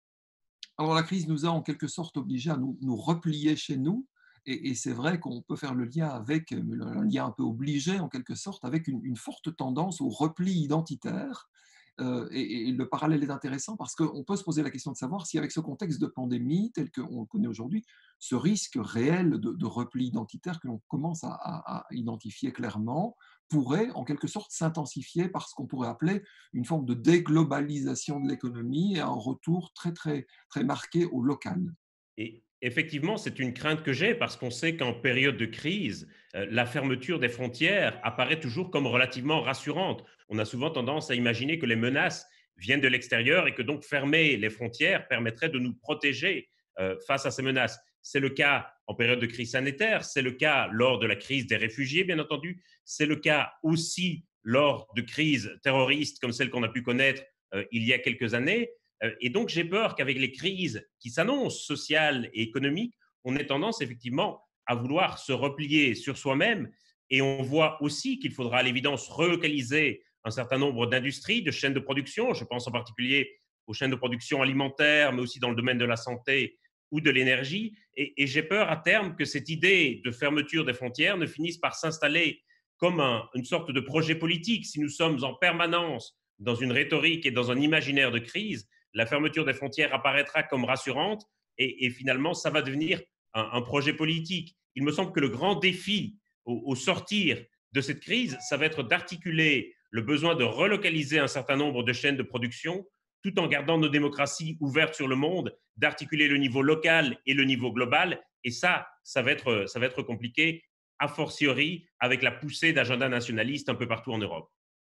Alors la crise nous a en quelque sorte obligés à nous, nous replier chez nous. Et, et c'est vrai qu'on peut faire le lien avec, un lien un peu obligé en quelque sorte, avec une, une forte tendance au repli identitaire. euh, et, et le parallèle est intéressant parce qu'on peut se poser la question de savoir si avec ce contexte de pandémie tel qu'on le connaît aujourd'hui, ce risque réel de, de repli identitaire que l'on commence à, à- à identifier clairement pourrait en quelque sorte s'intensifier par ce qu'on pourrait appeler une forme de déglobalisation de l'économie et un retour très, très, très marqué au local. Et effectivement, c'est une crainte que j'ai parce qu'on sait qu'en période de crise, euh, la fermeture des frontières apparaît toujours comme relativement rassurante. On a souvent tendance à imaginer que les menaces viennent de l'extérieur et que donc fermer les frontières permettrait de nous protéger euh, face à ces menaces. C'est le cas en période de crise sanitaire, c'est le cas lors de la crise des réfugiés, bien entendu, c'est le cas aussi lors de crises terroristes comme celle qu'on a pu connaître euh, il y a quelques années. Euh, Et donc, j'ai peur qu'avec les crises qui s'annoncent, sociales et économiques, on ait tendance effectivement à vouloir se replier sur soi-même. Et on voit aussi qu'il faudra à l'évidence relocaliser un certain nombre d'industries, de chaînes de production. Je pense en particulier aux chaînes de production alimentaires, mais aussi dans le domaine de la santé ou de l'énergie. Et, et j'ai peur à terme que cette idée de fermeture des frontières ne finisse par s'installer comme un, une sorte de projet politique. Si nous sommes en permanence dans une rhétorique et dans un imaginaire de crise, la fermeture des frontières apparaîtra comme rassurante et, et finalement, ça va devenir un, un, projet politique. Il me semble que le grand défi au, au sortir de cette crise, ça va être d'articuler le besoin de relocaliser un certain nombre de chaînes de production tout en gardant nos démocraties ouvertes sur le monde, d'articuler le niveau local et le niveau global. Et ça, ça va être, ça va être compliqué, a fortiori avec la poussée d'agendas nationalistes un peu partout en Europe.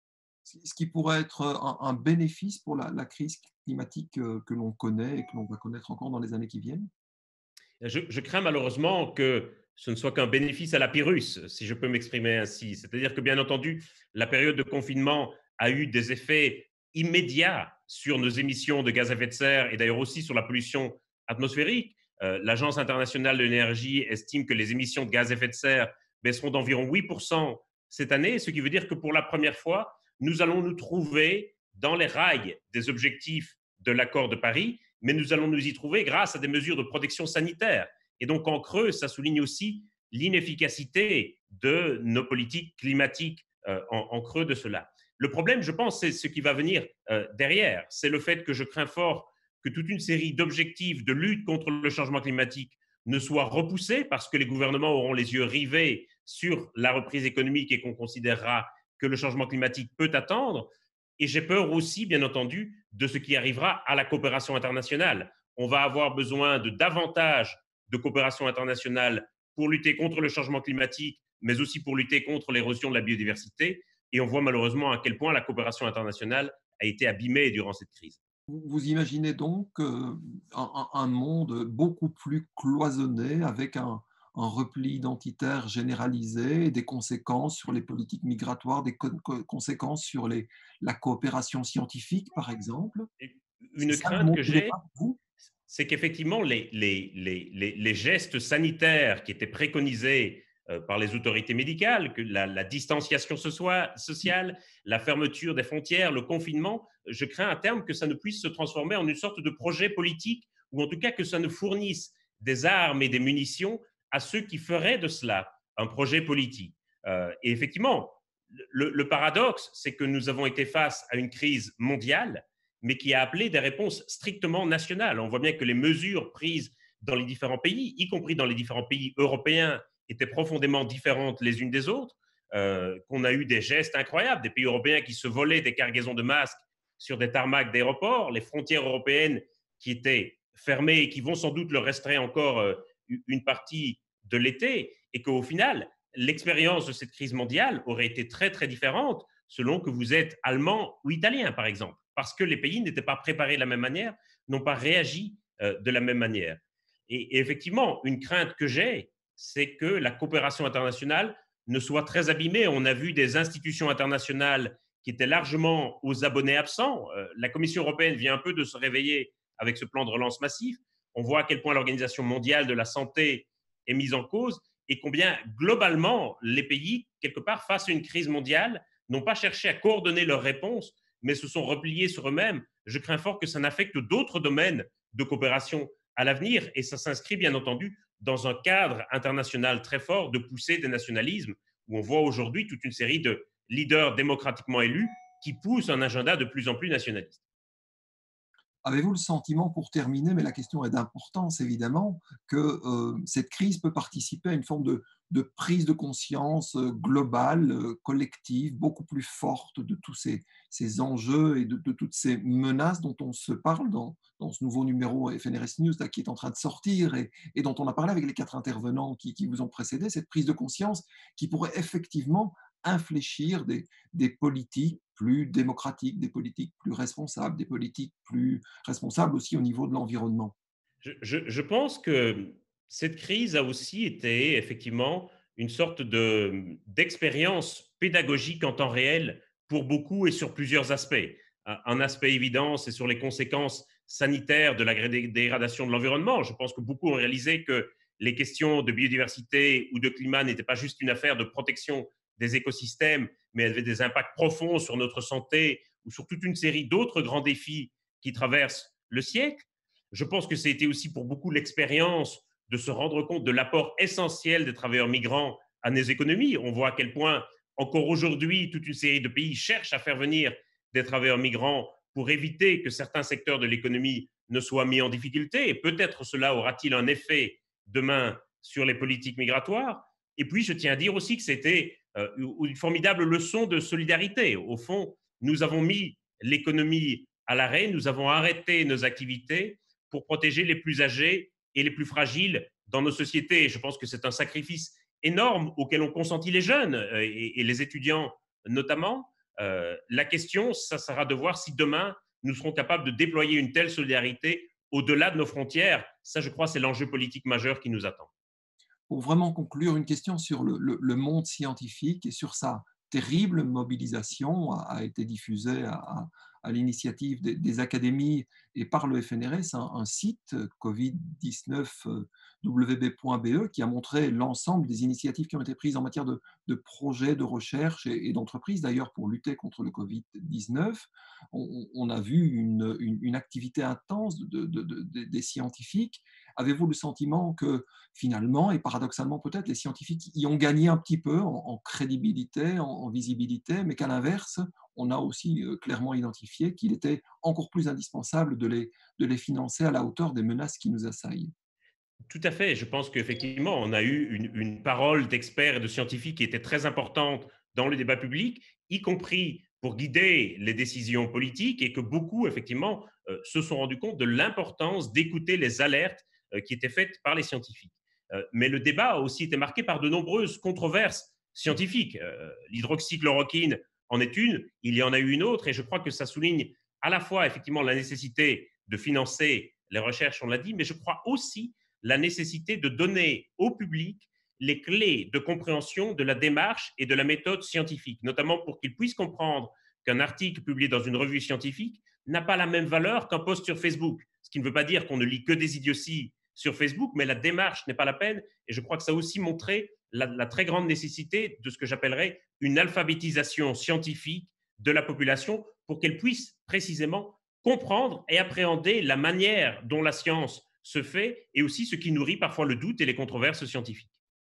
Ce qui pourrait être un, un bénéfice pour la, la crise climatique euh, que l'on connaît et que l'on va connaître encore dans les années qui viennent. Je, je crains malheureusement que ce ne soit qu'un bénéfice à la Pyrrhus, si je peux m'exprimer ainsi. C'est-à-dire que, bien entendu, la période de confinement a eu des effets immédiats sur nos émissions de gaz à effet de serre et d'ailleurs aussi sur la pollution atmosphérique. Euh, L'Agence internationale de l'énergie estime que les émissions de gaz à effet de serre baisseront d'environ huit pour cent cette année, ce qui veut dire que pour la première fois, nous allons nous trouver dans les rails des objectifs de l'accord de Paris, mais nous allons nous y trouver grâce à des mesures de protection sanitaire. Et donc, en creux, ça souligne aussi l'inefficacité de nos politiques climatiques euh, en, en creux de cela. Le problème, je pense, c'est ce qui va venir euh, derrière. C'est le fait que je crains fort que toute une série d'objectifs de lutte contre le changement climatique ne soient repoussés parce que les gouvernements auront les yeux rivés sur la reprise économique et qu'on considérera que le changement climatique peut attendre. Et j'ai peur aussi, bien entendu, de ce qui arrivera à la coopération internationale. On va avoir besoin de davantage de coopération internationale pour lutter contre le changement climatique, mais aussi pour lutter contre l'érosion de la biodiversité. Et on voit malheureusement à quel point la coopération internationale a été abîmée durant cette crise. Vous imaginez donc euh, un, un, monde beaucoup plus cloisonné avec un, un repli identitaire généralisé et des conséquences sur les politiques migratoires, des co conséquences sur les, la coopération scientifique, par exemple. Et une crainte que j'ai, vous c'est qu'effectivement, les, les, les, les, les gestes sanitaires qui étaient préconisés euh, par les autorités médicales, que la, la distanciation sociale, la fermeture des frontières, le confinement, je crains à terme que ça ne puisse se transformer en une sorte de projet politique, ou en tout cas que ça ne fournisse des armes et des munitions à ceux qui feraient de cela un projet politique. Euh, et effectivement, le, le paradoxe, c'est que nous avons été face à une crise mondiale, mais qui a appelé des réponses strictement nationales. On voit bien que les mesures prises dans les différents pays, y compris dans les différents pays européens, étaient profondément différentes les unes des autres, euh, qu'on a eu des gestes incroyables, des pays européens qui se volaient des cargaisons de masques sur des tarmacs d'aéroports, les frontières européennes qui étaient fermées et qui vont sans doute le rester encore euh, une partie de l'été, et qu'au final, l'expérience de cette crise mondiale aurait été très, très différente selon que vous êtes allemand ou italien, par exemple, parce que les pays n'étaient pas préparés de la même manière, n'ont pas réagi euh, de la même manière. Et, et effectivement, une crainte que j'ai, c'est que la coopération internationale ne soit très abîmée. On a vu des institutions internationales qui étaient largement aux abonnés absents. Euh, la Commission européenne vient un peu de se réveiller avec ce plan de relance massif. On voit à quel point l'Organisation mondiale de la santé est mise en cause et combien, globalement, les pays, quelque part, face à une crise mondiale, n'ont pas cherché à coordonner leurs réponses, mais se sont repliés sur eux-mêmes. Je crains fort que ça n'affecte d'autres domaines de coopération à l'avenir, et ça s'inscrit bien entendu dans un cadre international très fort de poussée des nationalismes, où on voit aujourd'hui toute une série de leaders démocratiquement élus qui poussent un agenda de plus en plus nationaliste. Avez-vous le sentiment, pour terminer, mais la question est d'importance évidemment, que euh, cette crise peut participer à une forme de, de prise de conscience euh, globale, euh, collective, beaucoup plus forte de tous ces, ces enjeux et de, de toutes ces menaces dont on se parle dans, dans ce nouveau numéro F N R S News là, qui est en train de sortir et, et dont on a parlé avec les quatre intervenants qui, qui vous ont précédé, cette prise de conscience qui pourrait effectivement infléchir des, des politiques plus démocratiques, des politiques plus responsables, des politiques plus responsables aussi au niveau de l'environnement. Je, je, je pense que cette crise a aussi été effectivement une sorte de, d'expérience pédagogique en temps réel pour beaucoup et sur plusieurs aspects. Un un aspect évident, c'est sur les conséquences sanitaires de la dégradation de l'environnement. Je pense que beaucoup ont réalisé que les questions de biodiversité ou de climat n'étaient pas juste une affaire de protection des écosystèmes, mais avaient des impacts profonds sur notre santé ou sur toute une série d'autres grands défis qui traversent le siècle. Je pense que c'était aussi pour beaucoup l'expérience de se rendre compte de l'apport essentiel des travailleurs migrants à nos économies. On voit à quel point, encore aujourd'hui, toute une série de pays cherchent à faire venir des travailleurs migrants pour éviter que certains secteurs de l'économie ne soient mis en difficulté. Et peut-être cela aura-t-il un effet demain sur les politiques migratoires. Et puis, je tiens à dire aussi que c'était euh, une formidable leçon de solidarité. Au fond, nous avons mis l'économie à l'arrêt, nous avons arrêté nos activités pour protéger les plus âgés et les plus fragiles dans nos sociétés. Je pense que c'est un sacrifice énorme auquel ont consenti les jeunes et, et les étudiants notamment. Euh, la question, ça sera de voir si demain, nous serons capables de déployer une telle solidarité au-delà de nos frontières. Ça, je crois, c'est l'enjeu politique majeur qui nous attend. Pour vraiment conclure, une question sur le, le, le monde scientifique et sur sa terrible mobilisation a, a été diffusée à, à, à l'initiative des, des académies et par le F N R S, un, un site covid dix-neuf w b point b e qui a montré l'ensemble des initiatives qui ont été prises en matière de, de projets de recherche et, et d'entreprises d'ailleurs pour lutter contre le covid dix-neuf. On, on a vu une, une, une activité intense de, de, de, de, des scientifiques. Avez-vous le sentiment que finalement, et paradoxalement peut-être, les scientifiques y ont gagné un petit peu en, en crédibilité, en, en visibilité, mais qu'à l'inverse, on a aussi euh, clairement identifié qu'il était encore plus indispensable de les, de les financer à la hauteur des menaces qui nous assaillent. Tout à fait. Je pense qu'effectivement, on a eu une, une parole d'experts et de scientifiques qui était très importante dans le débat public, y compris pour guider les décisions politiques, et que beaucoup, effectivement, euh, se sont rendus compte de l'importance d'écouter les alertes euh, qui étaient faites par les scientifiques. Euh, mais le débat a aussi été marqué par de nombreuses controverses scientifiques. Euh, l'hydroxychloroquine en est une, il y en a eu une autre, et je crois que ça souligne à la fois, effectivement, la nécessité de financer les recherches, on l'a dit, mais je crois aussi la nécessité de donner au public les clés de compréhension de la démarche et de la méthode scientifique, notamment pour qu'ils puissent comprendre qu'un article publié dans une revue scientifique n'a pas la même valeur qu'un post sur Facebook. Ce qui ne veut pas dire qu'on ne lit que des idioties sur Facebook, mais la démarche n'est pas la peine. Et je crois que ça a aussi montré la, la très grande nécessité de ce que j'appellerais une alphabétisation scientifique de la population pour qu'elle puisse précisément comprendre et appréhender la manière dont la science se fait et aussi ce qui nourrit parfois le doute et les controverses scientifiques.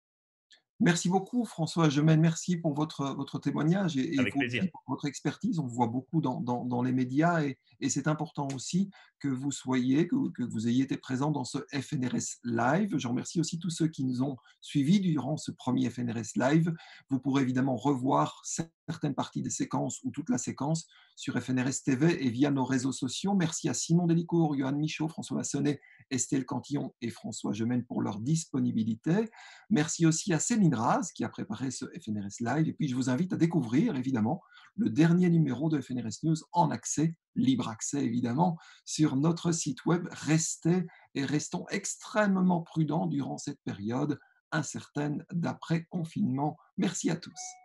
Merci beaucoup, François Gemène. Merci pour votre, votre témoignage et, et Avec vous plaisir. aussi pour votre expertise. On vous voit beaucoup dans, dans, dans les médias et, et c'est important aussi que vous soyez, que, que vous ayez été présent dans ce F N R S Live. Je remercie aussi tous ceux qui nous ont suivis durant ce premier F N R S Live. Vous pourrez évidemment revoir certaines parties des séquences ou toute la séquence sur F N R S T V et via nos réseaux sociaux. Merci à Simon Delicourt, Johan Michaud, François Massonnet, Estelle Cantillon et François Gemène pour leur disponibilité. Merci aussi à Céline Raz qui a préparé ce F N R S Live. Et puis, je vous invite à découvrir, évidemment, le dernier numéro de F N R S News en accès, libre accès, évidemment, sur notre site web. Restez et restons extrêmement prudents durant cette période incertaine d'après-confinement. Merci à tous.